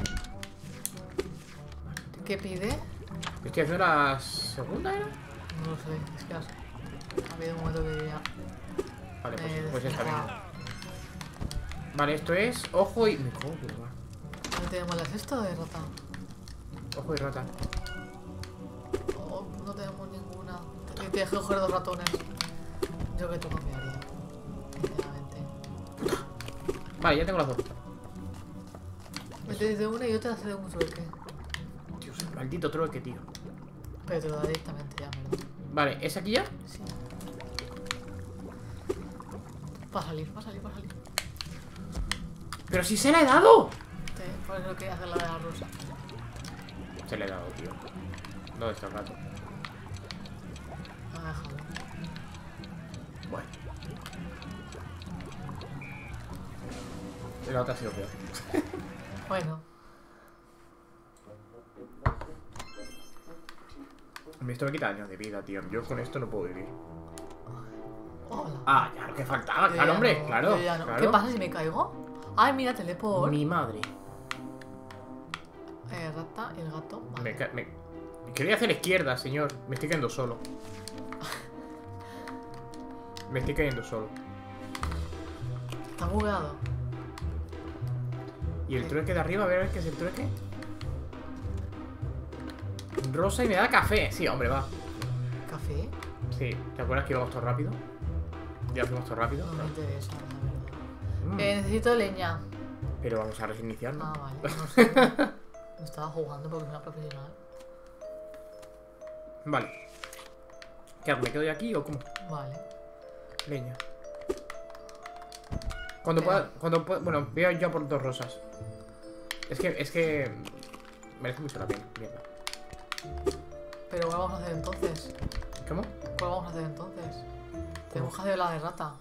¿Qué pide? Estoy haciendo la segunda, ¿era? No lo sé. Es que ha habido un momento que ya... Vale, pues, Eh, pues está bien. ah. Vale, esto es ojo y... Me cago, qué mal. ¿No tenemos la sexta de rata? Ojo y rata. Oh, no tenemos ninguna. Te, te dejé coger dos ratones. Yo que tú cambiaría. Sinceramente. Vale, ya tengo las dos. Me te de una y otra hace de un trueque. Dios, maldito trueque, tío. Pero te lo da directamente ya, ¿verdad? Vale, ¿es aquí ya? Sí. Va a salir, va a salir, va a salir. ¡Pero si se la he dado! Te, por eso quería hacer la de la rosa. Se le he dado, tío. ¿Dónde está el gato? Ah, déjalo. Bueno. La otra ha sido peor. Bueno. Esto me quita años de vida, tío. Yo con esto no puedo vivir. Hola. Ah, ya lo que faltaba, Yo claro, ya hombre. no, Claro, yo ya no. claro. ¿Qué pasa si me caigo? Ay, mira, teleport. Mi madre. Eh, rata, el gato. Vale. Me, ca- me... me quería hacer izquierda, señor. Me estoy cayendo solo. Me estoy cayendo solo. Está bugueado. Y el trueque de arriba, a ver qué es el trueque. Rosa y me da café. Sí, hombre, va. ¿Café? Sí, ¿te acuerdas que íbamos todo rápido? Ya fuimos todo rápido. No me interesa, la verdad. Mm. Eh, necesito leña. Pero vamos a reiniciarlo. Ah, vale. No sé. Me estaba jugando porque es una profesional. Vale. ¿Qué hago? ¿Me quedo yo aquí o cómo? Vale. Leña. Cuando Venga. pueda, cuando pueda, bueno, voy a yo a por dos rosas. Es que, es que merece mucho la pena. Mierda. Pero ¿cuál vamos a hacer entonces? ¿Cómo? ¿Cuál vamos a hacer entonces? Tenemos que hacer la de rata.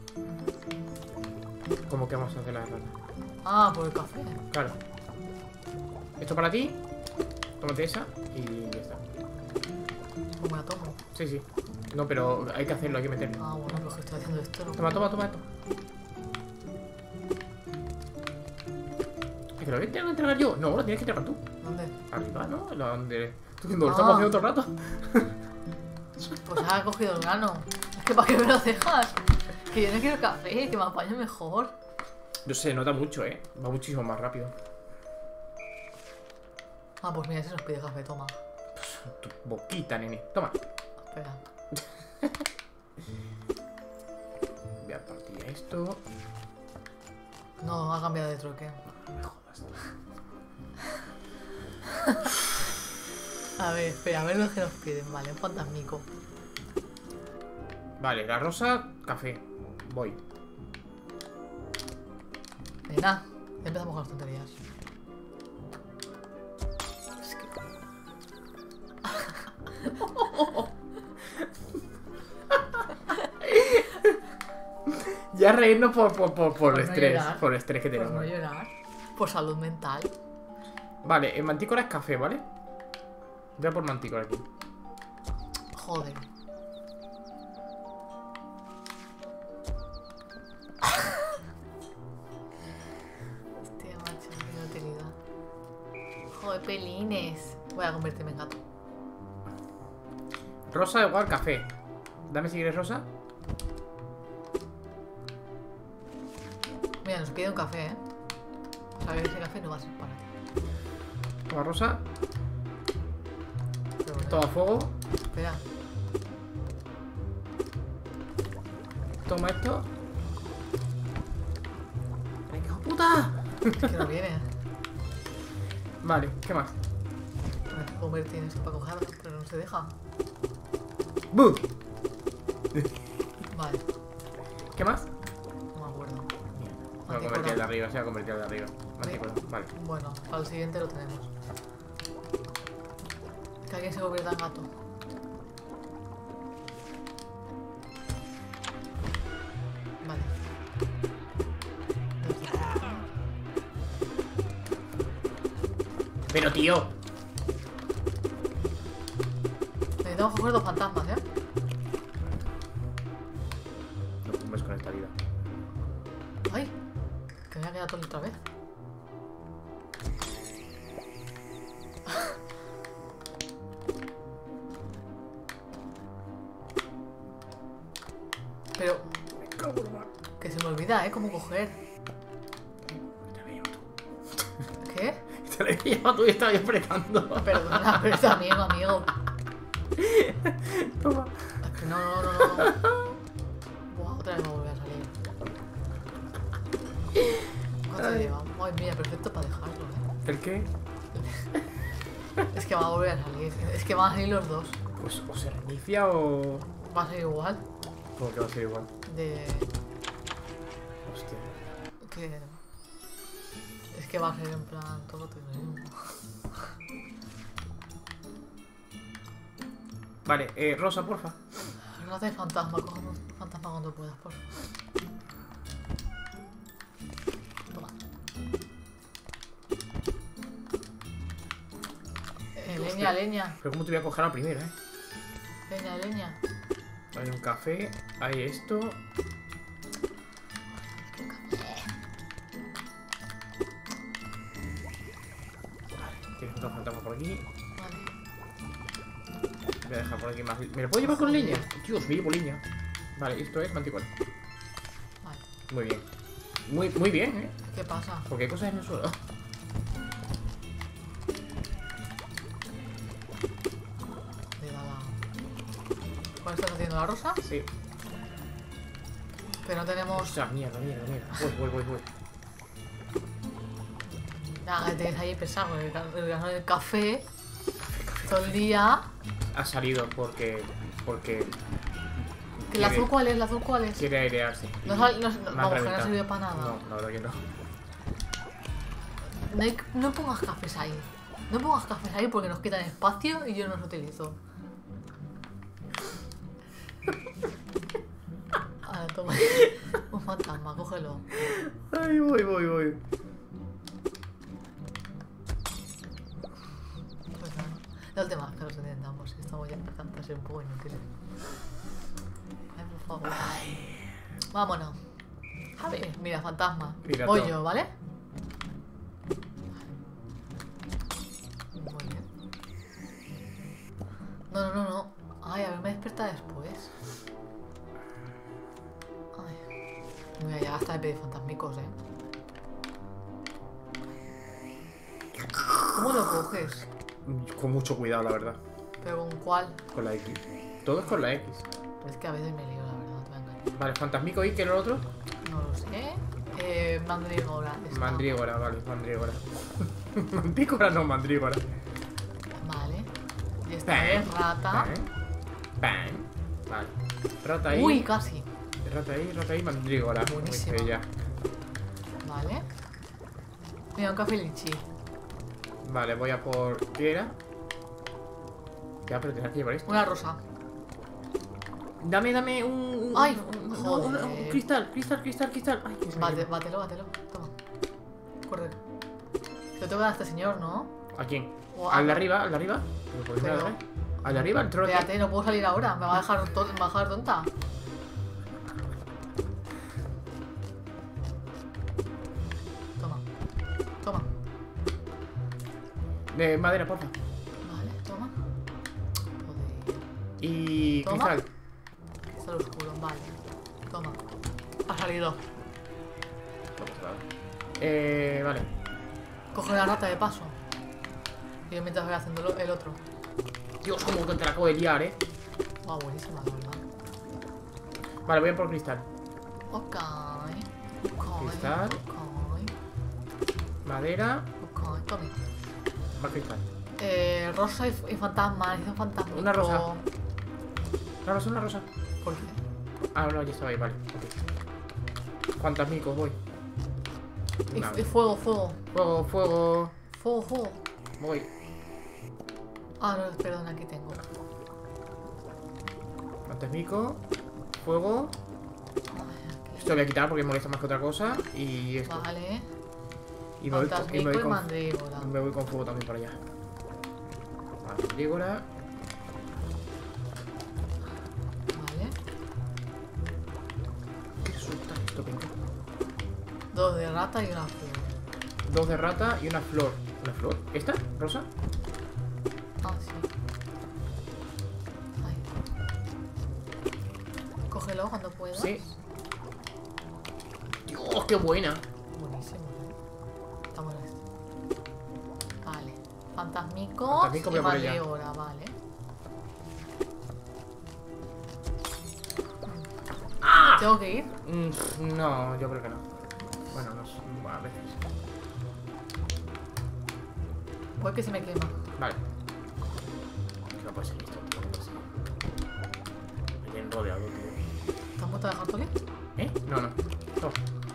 ¿Cómo que vamos a hacer la rata? Ah, por el café. Claro. Esto para ti. Tómate esa y ya está. Pues me la tomo. Sí, sí. No, pero hay que hacerlo, hay que meterlo. Ah, bueno, pues que estoy haciendo esto. ¿No? Toma, toma, toma esto. ¿Es que lo tengo que entregar yo? No, lo tienes que entregar tú. ¿Dónde? Arriba, ¿no? Lo donde... Donde lo Ah. estamos haciendo todo el rato. Pues ha cogido el grano. Es que ¿para qué me lo dejas? Que yo no quiero café, que me apañe mejor. Yo sé, nota mucho, ¿eh? Va muchísimo más rápido. Ah, pues mira, ese nos pide café, toma. Tu boquita, nene. Toma. Espera. dar partida a esto. No, ha cambiado de troque. No me jodas. A ver, espera, a ver lo que nos piden. Vale, un fantasmico. Vale, la rosa, café. Voy. Nena, ya empezamos con las tonterías. Es que... Ya reírnos por, por, por, por Por el no estrés. llorar. Por el estrés que Por tenemos. no llorar. Por salud mental. Vale, en Mantícora es café, ¿vale? Voy a por Mantícora aquí. Joder. Hostia, macho, qué utilidad. Joder, pelines. Voy a convertirme en gato. Rosa igual café. Dame si quieres rosa. Mira, nos pide un café, ¿eh? O sea, que ese café no va a ser para ti. Toma rosa. Pero bueno, Toma fuego. espera. Toma esto. ¡Venga, puta! Es que no viene. Vale, ¿qué más? Me tengo que convertir en esto para cogerlo, pero no se deja. ¡Buh! Vale, ¿Qué más? no me acuerdo. Se va a convertir al de arriba, se va a convertir al de arriba. Mantícora, vale. Bueno, para el siguiente lo tenemos. Que alguien se convierta en gato. Vale. Pero tío. Necesitamos coger dos fantasmas, ¿eh? No fumes con esta vida. ¡Ay! Que me voy a quedar todo otra vez. Pero... que se me olvida, ¿eh? Cómo coger. Te la llevo tú. ¿Qué? Te la llevo tú y estaba yo apretando. Perdona, pero es amigo, amigo. Toma. Es que no, no, no, no. Buah, otra vez me vuelve a salir. ¿Cuánto Ay. lleva? Ay, mira, perfecto para dejarlo, ¿eh? ¿El qué? Es que va a volver a salir. Es que van a salir los dos. Pues o se reinicia o... Va a ser igual. Como que va a ser igual. De... Hostia. que... Es que va a ser en plan todo lo mismo. Vale, eh, rosa, porfa. No haces fantasma, coge un fantasma cuando puedas, por favor. Toma. Eh, leña, leña. Pero cómo te voy a coger a la primera, eh. Leña, leña. Hay un café, hay esto. Vale, tienes otro fantasma por aquí. Vale. Voy a dejar por aquí más. ¿Me lo puedo llevar con Joder. leña? Dios, me llevo leña. Vale, esto es mantícora. Vale. Muy bien. Muy, muy bien, eh. ¿Qué pasa? Porque hay cosas en el suelo. Le da la... ¿Cuál estás haciendo? ¿La rosa? Sí. Pero no tenemos... Ostras, mierda, mierda, mierda. Voy, voy, voy, voy. Nada, que tenéis ahí pesado. El, ca- el, gas del café. Todo el día. Ha salido porque. Porque. ¿Que ¿El azul cuál es? ¿El azul cuál es? Quiere airearse. No, sal- no, no, Me ha vamos, que no ha reventado. servido para nada. No, la verdad que no. No, hay- no pongas cafés ahí. No pongas cafés ahí porque nos quitan espacio y yo no los utilizo. Ahora toma. Un fantasma, cógelo. Ay, voy, voy, voy. Pues nada. La última vez que los intentamos. Estamos ya empezando a ser un poco inútiles. Ay, por favor. Vámonos. A ver, mira, fantasma. Mira Voy todo. yo, ¿vale? Muy bien. No, no, no, no. Ay, a ver, me despierta después. Ay. Mira, ya hasta de pedir fantasmicos, eh. ¿Cómo lo coges? Con mucho cuidado, la verdad. ¿Pero con cuál? Con la X. Todo es con la X. Es que a veces me lío, la verdad, no te voy a engañar. Vale, fantasmico y ¿qué era el otro? No lo sé. Eh, mandrígora. está. Mandrígora, vale, mandrígora. Mantícora no, mandrígora. Vale. Y esta Bang, es rata. Bang. Bang. Vale. Rata ahí. Uy, casi. Rata ahí, rata ahí, mandrígora. Buenísima. Muy ya. Vale. Mira, un café lichi. Vale, voy a por... ¿Qué era? Ya, pero tienes que llevar esto. Una rosa. Dame, dame un... un Ay, un, un- joder. un- un cristal, cristal, cristal, cristal. Ay, que se me Bate, quema. bátelo, bátelo. Toma. Corre. Te toca a este señor, ¿no? ¿A quién? O a- ¿Al de arriba? ¿Al de arriba? ¿Lo podéis Pero- dar, eh? ¿Al de arriba? ¿El troll? Espérate, no puedo salir ahora. Me va a dejar, to- me va a dejar tonta. Toma. Toma. De madera, porfa. Vale, toma. Joder. Y Toma. cristal. Está oscuro, vale. Toma. Ha salido. Eh, vale. Coge la rata de paso. Y yo mientras voy haciendo lo- el otro. Dios, como que te la acabo de liar, eh. Va, buenísima, la verdad. Vale, voy a por cristal. Ok. Ok. Cristal. Ok. Madera. Ok, tome. Más cristal. Eh, rosa y, y fantasma. Dice un fantasma. Una rosa. Una rosa, una rosa. ¿Por qué? Ah, no, ya estaba ahí, vale. Ok. Fantasmicos, voy. Y, Nada. y fuego, fuego. Fuego, fuego. Fuego, fuego. Voy. Ah, no, perdón, aquí tengo. Fantasmico. Fuego. Ay, Esto lo voy a quitar porque molesta más que otra cosa. Y aquí. esto. Vale. Y me voy, con, y Fantasmico me voy y con, mandrígora. me voy con fuego también para allá. Vale, mandrígora. Vale. ¿Qué resulta esto, Pinto? Dos de rata y una flor. Dos de rata y una flor. ¿Una flor? ¿Esta? ¿Rosa? Ah, sí. Ay. Cógelo cuando puedas. Sí. Dios, qué buena. Buenísimo, ¿eh? Está bueno esto. Vale. Fantasmicos Fantasmico voy y a por ella. mandrígora, vale. ¡Ah! ¿Tengo que ir? Mm, no, yo creo que no. Bueno, no sé. Bueno, a veces. Voy que se me quema. Vale. No puede ser esto, tío. No puede ser. Me tienen rodeado, tío. ¿Estás muerto de Hartoli? ¿Eh? No, no. No.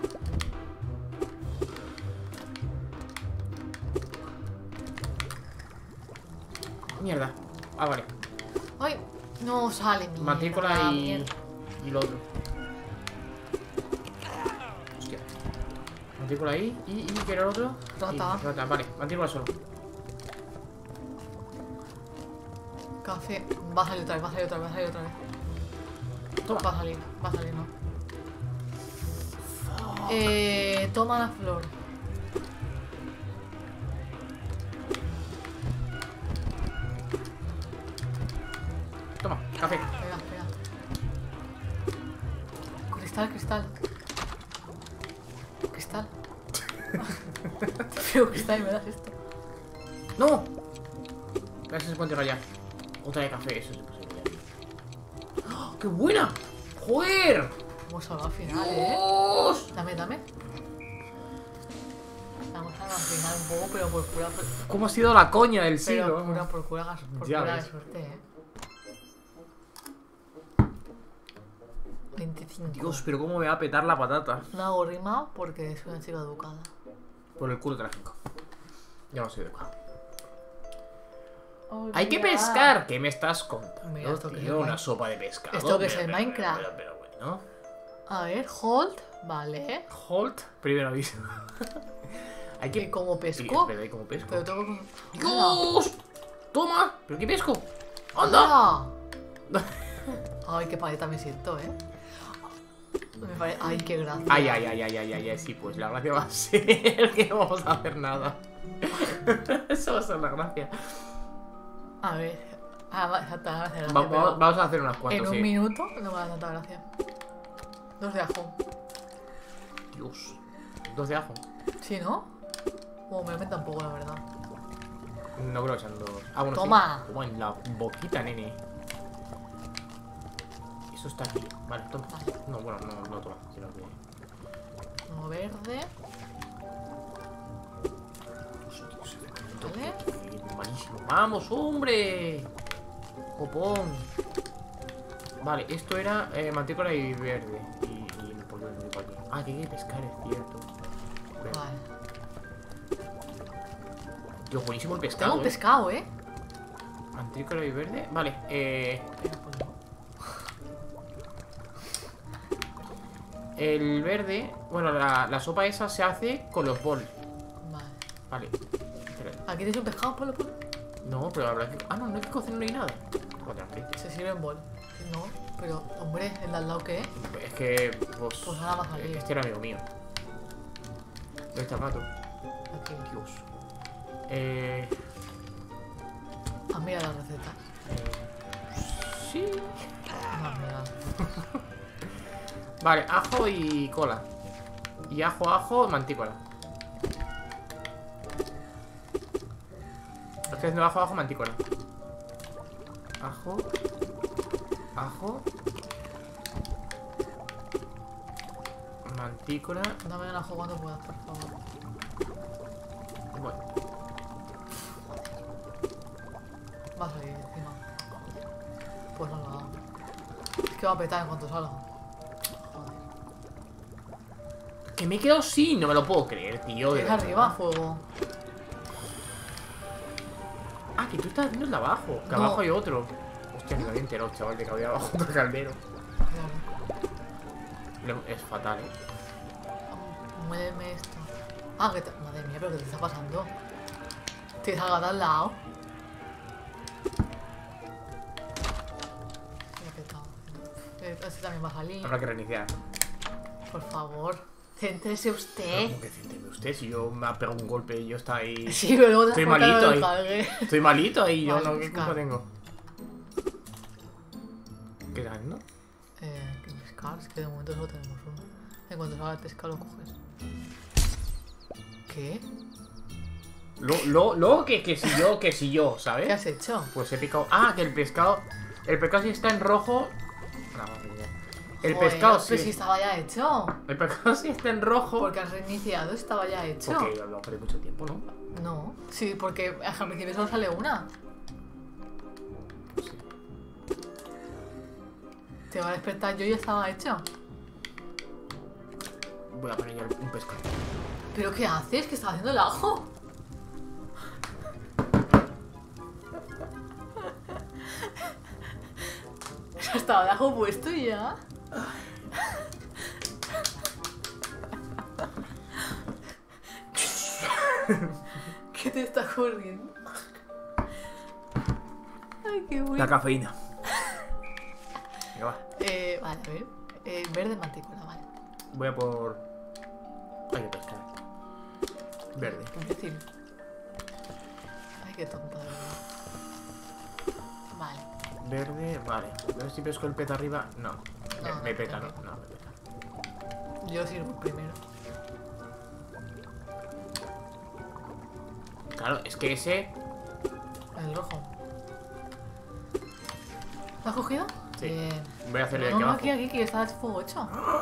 Mierda. Ah, vale. ¡Ay! No sale, mierda. Matrícula y... mierda. y lo otro. Hostia. Matrícula ahí. ¿Y, y qué era el otro? Rata. Y rata, vale. Matrícula solo. Café. Va a salir otra vez, va a salir otra vez, va a salir otra vez. Toma. Va a salir, va a salir, no. Eh, toma la flor. Toma, café. Espera, espera. Cristal, cristal. Cristal. Te pido cristal y me das esto. ¡No! A ver si se puede entregar ya. Otra de café, eso es imposible. ¡Oh, ¡qué buena! ¡Joder! Hemos salvado al final, eh. ¡Dios! Dame, dame. Vamos a al final un poco, pero por pura, por, ¿Cómo ha sido la coña del pero siglo? pura, por pura, gas- por Ya pura ves. suerte, eh. veinticinco. Dios, pero cómo me va a petar la patata. No hago rima porque soy una chica educada. Por el culo trágico. Ya no soy educado. Oh, Hay que mira. pescar. ¿Qué me estás contando? Mira, esto que es tío, el una Min- sopa de pescado. Esto que es Pero, el pero, Minecraft. Pero, pero, bueno. A ver, hold. Vale. Halt. Primero aviso. Hay ¿Y que... cómo Sí, pesco? espera, ¿y cómo pesco? Pero tengo que... ¡Dios! ¡Toma! ¿Pero qué pesco? ¡Anda! ¡Anda! Ay, qué paleta me siento, eh. Me parece... Ay, qué gracia. Ay, ay, ay, ay, ay, ay, ay, sí, pues la gracia va a ser que no vamos a hacer nada. Eso va a ser la gracia. A ver. Ah, va, tanta gracia, gracia, Va- pero va- vamos a hacer unas en cuantas, un sí. minuto no me da tanta gracia. Dos de ajo. Dios. Dos de ajo. ¿Sí, no? Bueno, me aumentan un poco, la verdad. No creo que sean dos. Ah, bueno, Toma. sí. Toma en la boquita, nene. Eso esto está aquí. Vale, toma. Vale. No, bueno, no, no toma, sino que... Uno verde. Vale. Malísimo. ¡Vamos, hombre! Copón. Vale, esto era eh, mantícora y verde. Y, y el polvo de aquí. Ah, que hay que pescar, es cierto. Verde. Vale. Dios, buenísimo el pescado. Tengo un eh. pescado, ¿eh? Mantícora y verde. Vale, eh... Pero pues no. el verde... Bueno, la, la sopa esa se hace con los bols. Vale. Vale. Espera. ¿Aquí tienes un pescado, Polo? Polo? No, pero habrá que... Ah, no, no hay que cocer ni nada. Joder, hombre. Se sirve en bol. No, pero, hombre, ¿el de al lado qué es? Es que... Pues... Pues nada más aquí. Este era amigo mío. ¿Dónde está el gato? Aquí. Dios. Eh... Ah, mira las recetas. Sí. No, mira. Vale, ajo y cola. Y ajo, ajo, mantícora. Estoy haciendo ajo, ajo, mantícora. Ajo. Ajo. Mantícora. Dame un ajo cuando puedas, por favor. Bueno. Va a salir encima. Pues no lo hago. Es que va a petar en cuanto salga. Joder. Que me he quedado sin, no me lo puedo creer, tío. de Es verdad. arriba, fuego. Ah, que tú estás haciendo el de abajo. Que No. abajo hay otro. Hostia, ni me había enterado, chaval, de que había abajo otro caldero. Claro. Le- Es fatal, eh. Muéveme esto. Ah, que te... Madre mía, pero ¿qué te está pasando? ¿Te salga al lado? Me he petado. Eh, Este también va a salir. Habrá que reiniciar. Por favor, céntrese usted. ¿Cómo que céntreme usted? Si yo me ha pegado un golpe y yo está ahí. Sí, pero luego te Estoy has cortado malito el ahí. cargue. Estoy malito ahí, yo Vale, no, ¿qué buscar. culpa tengo? ¿Qué estás haciendo? Eh, que pescar, es que de momento solo tenemos uno. En cuanto salga el pescado lo coges. ¿Qué? Lo, lo, lo que, que si yo, que si yo, ¿Qué ¿sabes? has hecho? Pues he picado. Ah, que el pescado. El pescado si está en rojo. No, madre mía. El Joder, pescado pero si sí. estaba ya hecho. El pescado si está en rojo. Porque has reiniciado, estaba ya hecho. Porque lo perdí mucho tiempo, ¿no? No, sí, porque al principio solo sale una. Sí. Te va a despertar yo y ya estaba hecho. Voy a poner ya un pescado. ¿Pero qué haces? ¿Que estaba haciendo el ajo? Ya estaba el ajo puesto y ya. ¿Qué te está ocurriendo? Ay, qué bueno. La cafeína. Venga, va. Eh, vale, a ver. Eh, verde mantícora, vale. Voy a por. Hay que pescar. Verde. Imbécil. Ay, qué tonta, de verdad. Vale. Verde, vale. A ver si pesco el pez arriba. No. Me, No, me no, peta, no. no. No, me peta. Yo sirvo primero. Claro, es que ese. El rojo. ¿Lo has cogido? Sí. Bien. Voy a hacerle No, aquí no, abajo. aquí, aquí, que está el fuego hecho.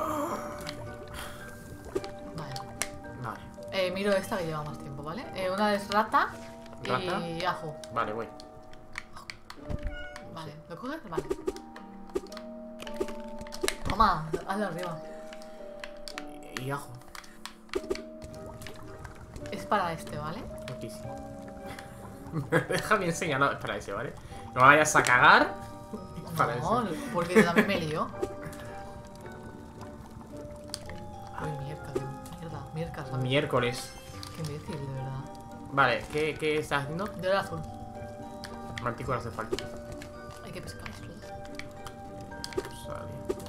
Vale. Vale. Eh, miro esta que lleva más tiempo, ¿vale? Eh, una es rata, Rata. y ajo. Vale, voy. Vale, ¿lo coges? Vale. Toma, hazlo arriba. Y ajo. Es para este, ¿vale? Aquí sí. Deja bien señalado. Es para ese, ¿vale? No vayas a cagar. Para No, ese. porque también me lío. Uy, mierda, qué mierda, mierda, ¿sabes? Miércoles. Qué imbécil, de verdad. Vale, ¿qué, qué estás haciendo? Yo era azul. Mantícora hace falta. Hay que pescar azul. Sale.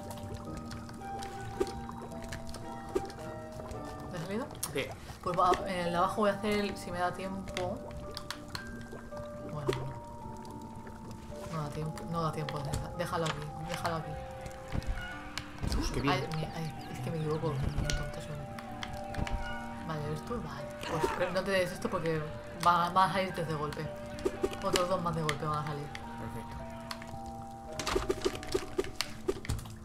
¿Te ha salido? Sí. Pues va, en el de abajo voy a hacer, el, si me da tiempo... Bueno, no da tiempo, no da tiempo. deja- Déjalo aquí, déjalo aquí. Uf, qué bien. Ay, mi- ay, es que me equivoco, tonta soy. Vale, ¿ves tú? Vale. Pues pero no te des esto porque va- van a salir tres de golpe. Otros dos más de golpe van a salir. Perfecto.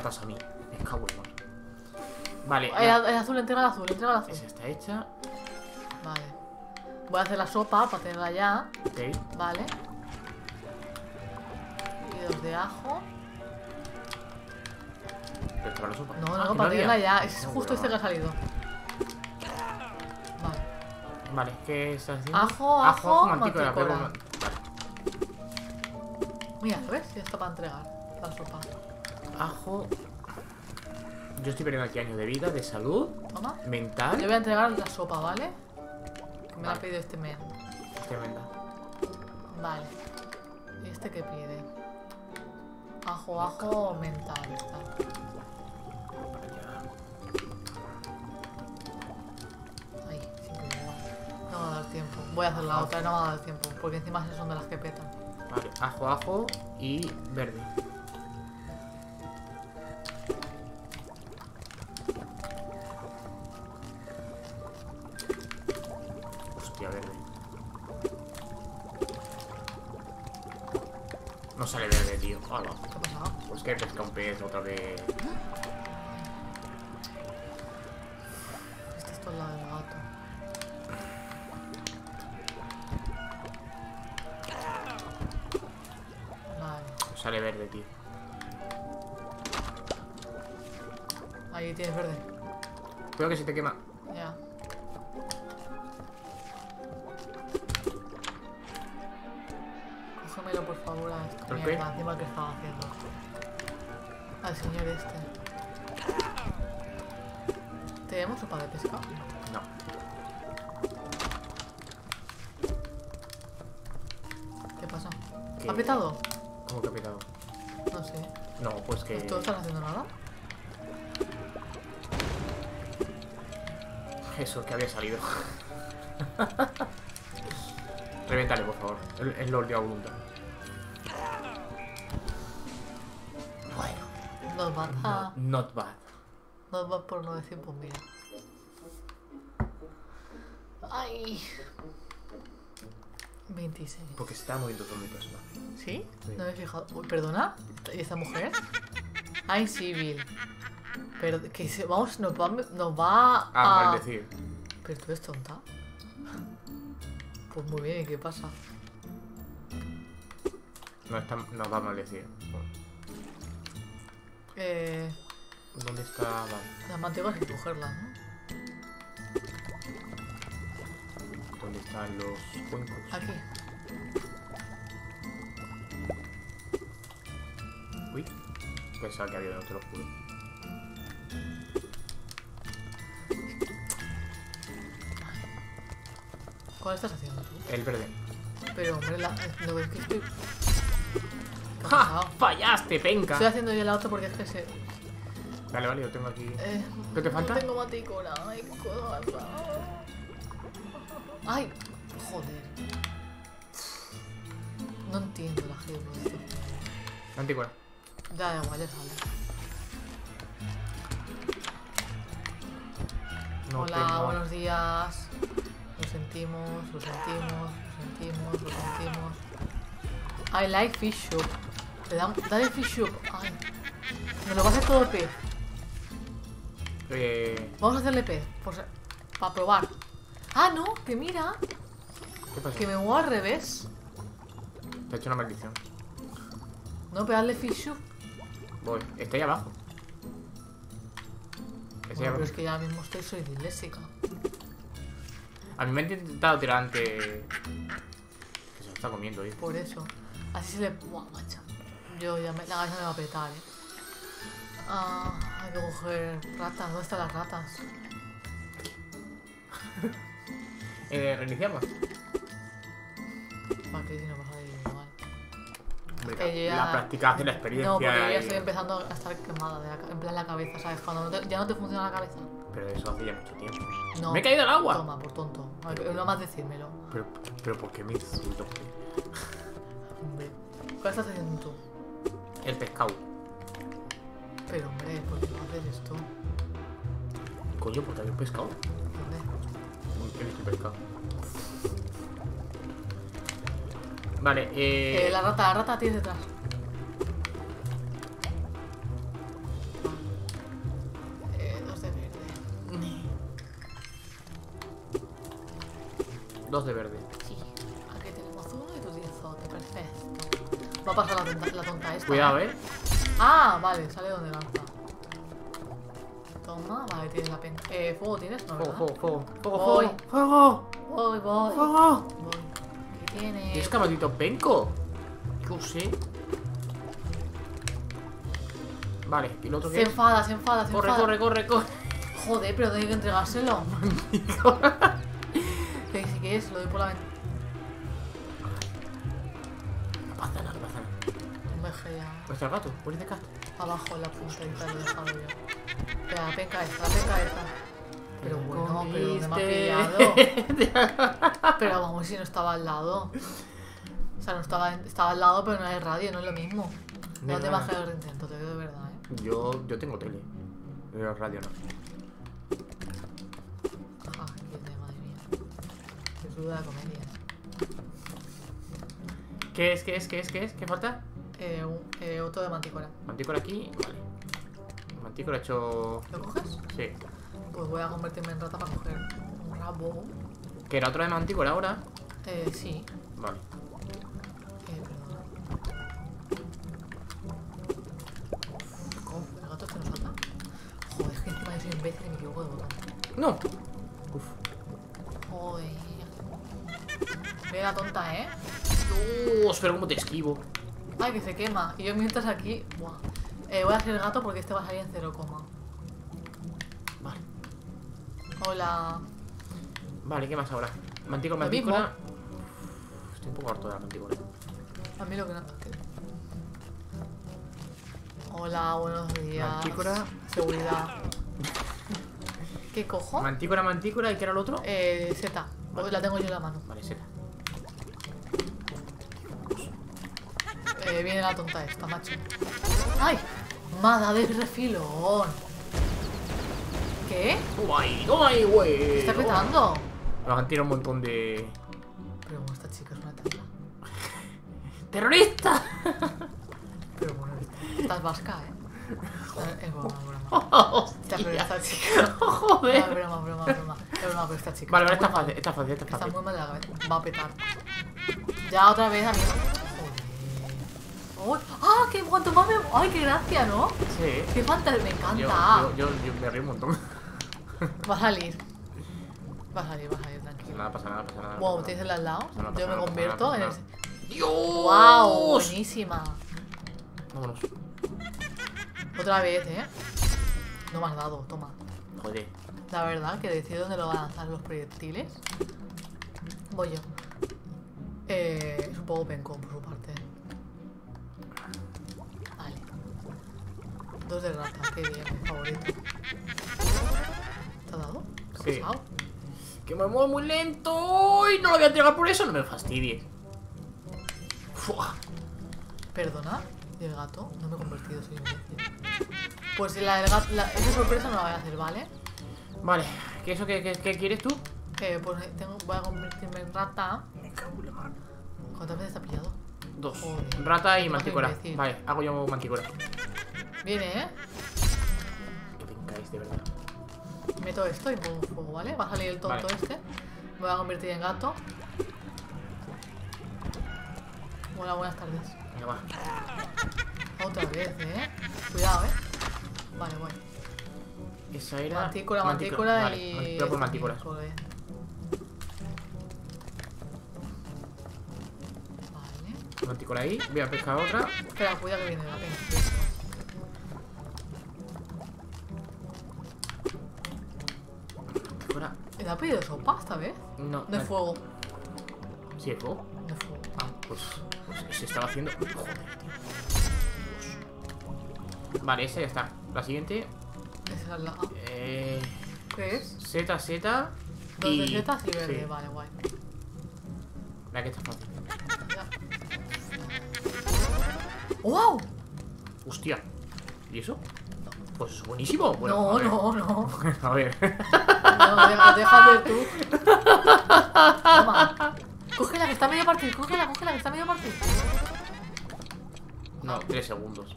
pasa a mí? Me cago en mal. Vale. El, la... el azul, entrega el azul, entrega el azul. Esa está hecha. Vale. Voy a hacer la sopa para tenerla ya. Ok. Vale. Y dos de ajo. ¿Pero estaba la sopa? No, no, Ah, que para había. tenerla ya. Es No, justo pero este que ha va. salido. Vale. Vale, ¿qué estás haciendo? Ajo, ajo, ajo, mantícora, mantícora. pego- Vale. Mira, ¿ves? Ya está para entregar la sopa. Ajo. Yo estoy perdiendo aquí años de vida, de salud, Toma. mental. Yo voy a entregar la sopa, ¿vale? Que me la ha Vale. pedido este men. Tremenda. Vale. ¿Y este qué pide? Ajo, ajo, mental. Está. Ay, siempre igual. No me va a dar tiempo. Voy a hacer la otra, no me va a dar tiempo. Porque encima esas son de las que petan. Vale, ajo, ajo y verde. Hostia, verde. No sale verde, tío. Hola. ¿Qué ha pasado? Pues que he pescado un pez otra vez. Este es todo el lado del gato. Vale. No sale verde, tío. Ahí tienes verde. Cuidado que se te quema. Ya. Cógemelo por favor a esta ¿Por qué? mierda, encima que estaba haciendo. Al señor este. ¿Tenemos sopa de pescado? No. ¿Qué pasa? ¿Qué? ¿Ha petado? ¿Cómo que ha petado? No sé. No, pues que... ¿Todos están haciendo nada? Eso, que había salido. Revéntale, por favor. Es es la última voluntad. Bueno. Nos van a... Not bad. Nos van por no decir, pues mira. Ay. veintiséis. Porque se está moviendo todo mi personaje. ¿Sí? Sí. No me he fijado. Uy, ¿perdona? ¿Y esta mujer? Ay, civil. Pero que se, vamos, nos va, nos va Ah, a... maldecir. ¿Pero tú eres tonta? Pues muy bien, ¿y qué pasa? No, está, nos va a maldecir. Bueno, Eh... ¿dónde está? Vale. Las mantegas hay que cogerlas, ¿no? ¿Dónde están los cuencos? Aquí. Uy. Pensaba que había otro, te lo juro. ¿Cuál estás haciendo tú? El verde. Pero, hombre, la... no ves que estoy... ¿Qué ha ¡Ja! pasado? ¡Fallaste, penca! Estoy haciendo yo la otra porque es que se... Vale, vale, yo tengo aquí... Eh, ¿Qué te falta? No tengo maticora. Ay, qué cosa. Ay, joder. No entiendo la gente de esto. Antícuara. Da igual, ya sale. No Hola, tengo... buenos días. Lo sentimos, lo sentimos, lo sentimos, lo sentimos. I like fish soup. Le damos, dale fish soup. Ay. Me lo va a hacer todo pez. Eh... Vamos a hacerle pez. Para probar. Ah, no, que mira. ¿Qué pasa? Que me muevo al revés. Te he hecho una maldición. No, pero dale fish soup. Voy. Estoy abajo. Estoy Bueno, abajo. pero es que ya mismo estoy, soy disléxica. A mí me han intentado tirar antes... Que se lo está comiendo, ¿eh? Por eso. Así se le... Buah, macho. Yo ya me... La cabeza me va a petar, eh. Ah, hay que coger ratas. ¿Dónde están las ratas? Eh, ¿reiniciamos? ¿Para qué si no pasa de igual? Hombre, que yo ya- La práctica hace la experiencia. No, porque yo ya y- estoy empezando a estar quemada de la ca- en plan la cabeza, ¿sabes? Cuando no te- ya no te funciona la cabeza. Pero eso hace ya mucho tiempo. No. ¡Me he caído al agua! Toma, por tonto. Ay, que- no más decírmelo. Pero, pero ¿por qué me insultas? Hombre. ¿Cuál estás haciendo tú? El pescado. Pero, hombre, ¿por qué no haces esto? Coño, porque había un pescado. ¿Dónde? He visto un pescado. Vale, eh... Eh, la rata, la rata tienes detrás. Dos de verde. Sí. Aquí tenemos uno y tú tienes otro. Perfecto. Va a pasar la tonta, la tonta esta. Cuidado, ¿eh? eh. Ah, vale, sale donde lanza. Toma, vale, tienes la penca. Eh, ¿fuego tienes? No, Fuego, ¿verdad? fuego, fuego. Fuego, Voy. fuego. Fuego. Voy, voy. Fuego. Voy. ¿Qué tienes? ¿Tienes camatito penco? Yo sé. Vale, ¿y lo otro Se qué es? enfada, se enfada, se Corre, enfada. corre, corre, corre. Joder, pero tengo que entregárselo. Que si quieres, lo doy por la ventana. No pasa nada, no pasa nada. Un veje ya. ¿Dónde está el gato? ¿Where is the cat? Abajo en la puntita lo he dejado yo. Espera, la penca esta, la penca esta. Pero bueno, pero ¿dónde me ha pillado? Pero vamos, si no estaba al lado. O sea, no estaba, estaba al lado, pero no es radio, no es lo mismo. No es ¿Dónde nada. bajé el intento? Te digo de verdad, ¿eh? Yo, yo tengo tele. Pero radio no. Ah, qué de madre mía. Es duda de comedia. ¿Qué es? ¿Qué es? ¿Qué es? ¿Qué es? ¿Qué falta? Eh, un, eh, otro de mantícora. Mantícora aquí. Vale. Mantícora hecho... ¿Lo coges? Sí. Pues voy a convertirme en rata para coger un rabo. ¿Que era otro de mantícora ahora? Eh, sí. Vale. Eh, perdona. ¿Cómo? ¿El gato este no salta? Joder, es que encima yo soy imbécil y me equivoco de botón. ¡No! Uf. Joder. Ve la tonta, ¿eh? Dios, pero cómo te esquivo. Ay, que se quema. Y yo mientras aquí... Buah. Eh, voy a hacer el gato porque este va a salir en cero coma. Vale. Hola. Vale, ¿qué más ahora? Mantícora, Lo mismo. mantícora. Uf, estoy un poco harto de la mantícora. A mí lo que no... Hola, buenos días. Mantícora. Seguridad. ¿Qué cojo? Mantícora, mantícora. ¿Y qué era el otro? Eh, Z. Vale. La tengo yo en la mano. Vale, seta. Eh, viene la tonta esta, macho. ¡Ay! Mada de refilón. ¿Qué? ¡Toma ahí! ¡Toma ahí, güey! ¿Está petando? Nos han tirado un montón de... Pero bueno, esta chica es una tanta. ¡Terrorista! Pero bueno, esta es vasca, ¿eh? Es broma, es broma. Esta, pero esta chica... ¡Joder! No, es broma, broma, broma. Es broma, pero esta chica... Vale, vale, está está muy fácil, está fácil, está mal. Está fácil. muy mal de la cabeza. Va a petar. Ya otra vez, amigo. Joder. ¡Ah! ¡Qué cuanto más me... ¡Ay, qué gracia!, ¿no? Sí. ¡Qué fantasía! Me encanta. Yo, yo, yo, yo me río un montón. Va a salir. Va a salir, va a salir, tranquilo. Nada pasa nada, pasa nada. Wow, pasa ¿tienes nada. el al lado? No, no pasa Yo me nada, convierto pasa en nada, el... pasa nada. ¡Dios! ¡Wow! Buenísima. Vámonos. Otra vez, ¿eh? No me has dado, toma. Joder. La verdad que decir dónde lo van a lanzar los proyectiles. Voy yo. Eh, es un poco penco por su parte. Vale. Dos de rata, qué bien, mi favorito. ¿Te ha dado? ¿Qué ha Sí. pasado? Que me muevo muy lento y no lo voy a entregar por eso, no me fastidies. Fua. ¿Perdona? ¿Y el gato? No me he convertido, soy imbécil. Pues la del gato, la- esa sorpresa no la voy a hacer, ¿vale? Vale, ¿qué eso qué, qué, qué quieres tú? Eh, pues tengo, voy a convertirme en rata. Me cago en la mano. ¿Cuántas veces te ha pillado? Dos. Joder. Rata y Qué mantícora. imbécil. Vale, hago yo mantícora. Viene, ¿eh? Que pincáis, de verdad. Meto esto y pongo fuego, ¿vale? Va a salir el tonto Vale. este. Me voy a convertir en gato. Hola, buenas tardes. Venga, va. Otra vez, ¿eh? Cuidado, ¿eh? Vale, bueno. Esa era... Mantícora, mantícora Vale, y... mantícora por mantícora. Joder. Vale. Mantícora ahí. Voy a pescar otra. Espera, cuidado que viene la pena. Mantícora. ¿Le ha pedido sopa esta vez? No. De no. fuego. ¿Sí, es fuego? De fuego. Ah, pues, pues se estaba haciendo. Joder, tío. Dios. Vale, esa ya está. La siguiente. Esa es la... Eh. ¿Qué es? Z, Z. Dos y... de setas y verde. sí. Vale, guay. La que está fácil. Ya. ¡Wow! Hostia. ¿Y eso? Pues es buenísimo. Bueno, no, a ver. no, no. A ver. No, deja, déjate tú. Toma. Cógela que está medio partida. Cógela, cógela que está medio partida. No, tres segundos.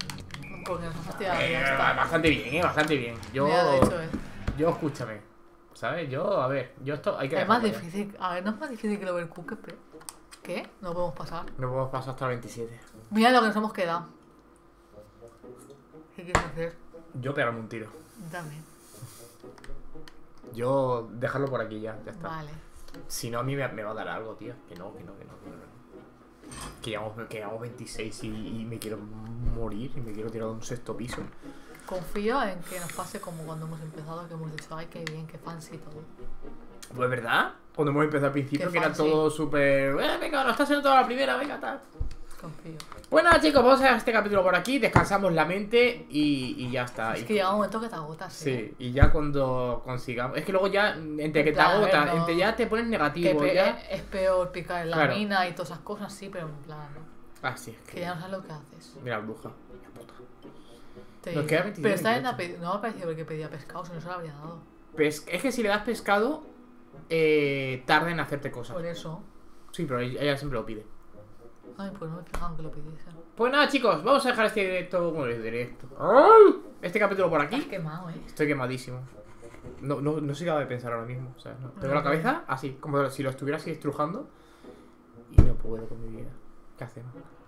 Porque nos ha fastidiado, ya Eh, está. bastante bien, eh, bastante bien. Yo, Ya, de hecho, eh. yo escúchame. ¿Sabes? Yo, a ver, yo esto hay que Es más dejarlo ya. difícil. A ver, no es más difícil que lo del Cook, pero. ¿Qué? No podemos pasar. No podemos pasar hasta el veintisiete. Mira lo que nos hemos quedado. ¿Qué quieres hacer? Yo pegarme un tiro. Dame. Yo dejarlo por aquí ya, ya está. Vale. Si no, a mí me, me va a dar algo, tío. Que no, que no, que no, que no. Que, no. que llevamos, que llevamos veintiséis y, y me quiero morir y me quiero tirar de un sexto piso. Confío en que nos pase como cuando hemos empezado, que hemos dicho, ay, qué bien, qué fancy todo. Pues verdad, cuando hemos empezado al principio, Qué que era fancy. todo súper... Eh, venga, lo está haciendo toda la primera, venga, tal. Confío. Pues nada, chicos, vamos a dejar este capítulo por aquí, descansamos la mente y, y ya está. Es Y- que llega un momento que te agotas, ¿eh? Sí, y ya cuando consigamos... Es que luego ya, entre que te En plan, a ver, agotas, no- entre ya te pones Que negativo, pe- ya... es peor picar en la Claro. mina y todas esas cosas, sí, pero en plan, ¿no? Ah, sí, es Que que... ya no sabes lo que haces. Mira, bruja. Mira, puta. Te- Nos queda veintidós, pero esta vez no, ha veintiocho. pedi- no me ha parecido ver que pedía pescado, si no se lo habría dado. Pes- Es que si le das pescado, eh, tarda en hacerte cosas. Por eso. Sí, pero ella ella siempre lo pide. Ay, pues no me fijaban que lo pidiesen. Pues nada, chicos, vamos a dejar este directo... Bueno, el directo... ¡Ay! Este capítulo por Estás aquí. quemado, ¿eh? Estoy quemadísimo. No, no, no soy capaz de pensar ahora mismo. O sea, no. Tengo No, la no. cabeza así, como si lo estuviera así estrujando. Y no puedo con mi vida. ¿Qué hacemos?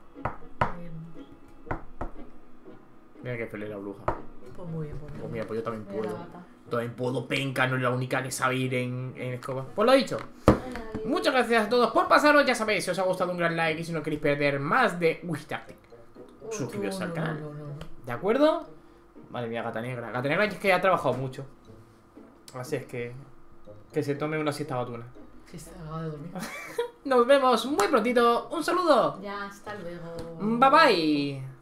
Mira que pelea la bruja. Pues muy bien, pues muy Pues bien. mira, pues yo también Mira la puedo. gata. También puedo, penca, no es la única que sabe ir en, en escoba. Pues lo dicho. Muchas gracias a todos por pasaros. Ya sabéis, si os ha gustado un gran like y si no queréis perder más de Wish Tactic, suscribiros No, al no, canal. no, no, no. ¿De acuerdo? Madre mía, gata negra. Gata negra es que ha trabajado mucho. Así es que... Que se tome una siesta batuna. Sí, se acaba de dormir. Nos vemos muy prontito. Un saludo. Ya, hasta luego. Bye bye.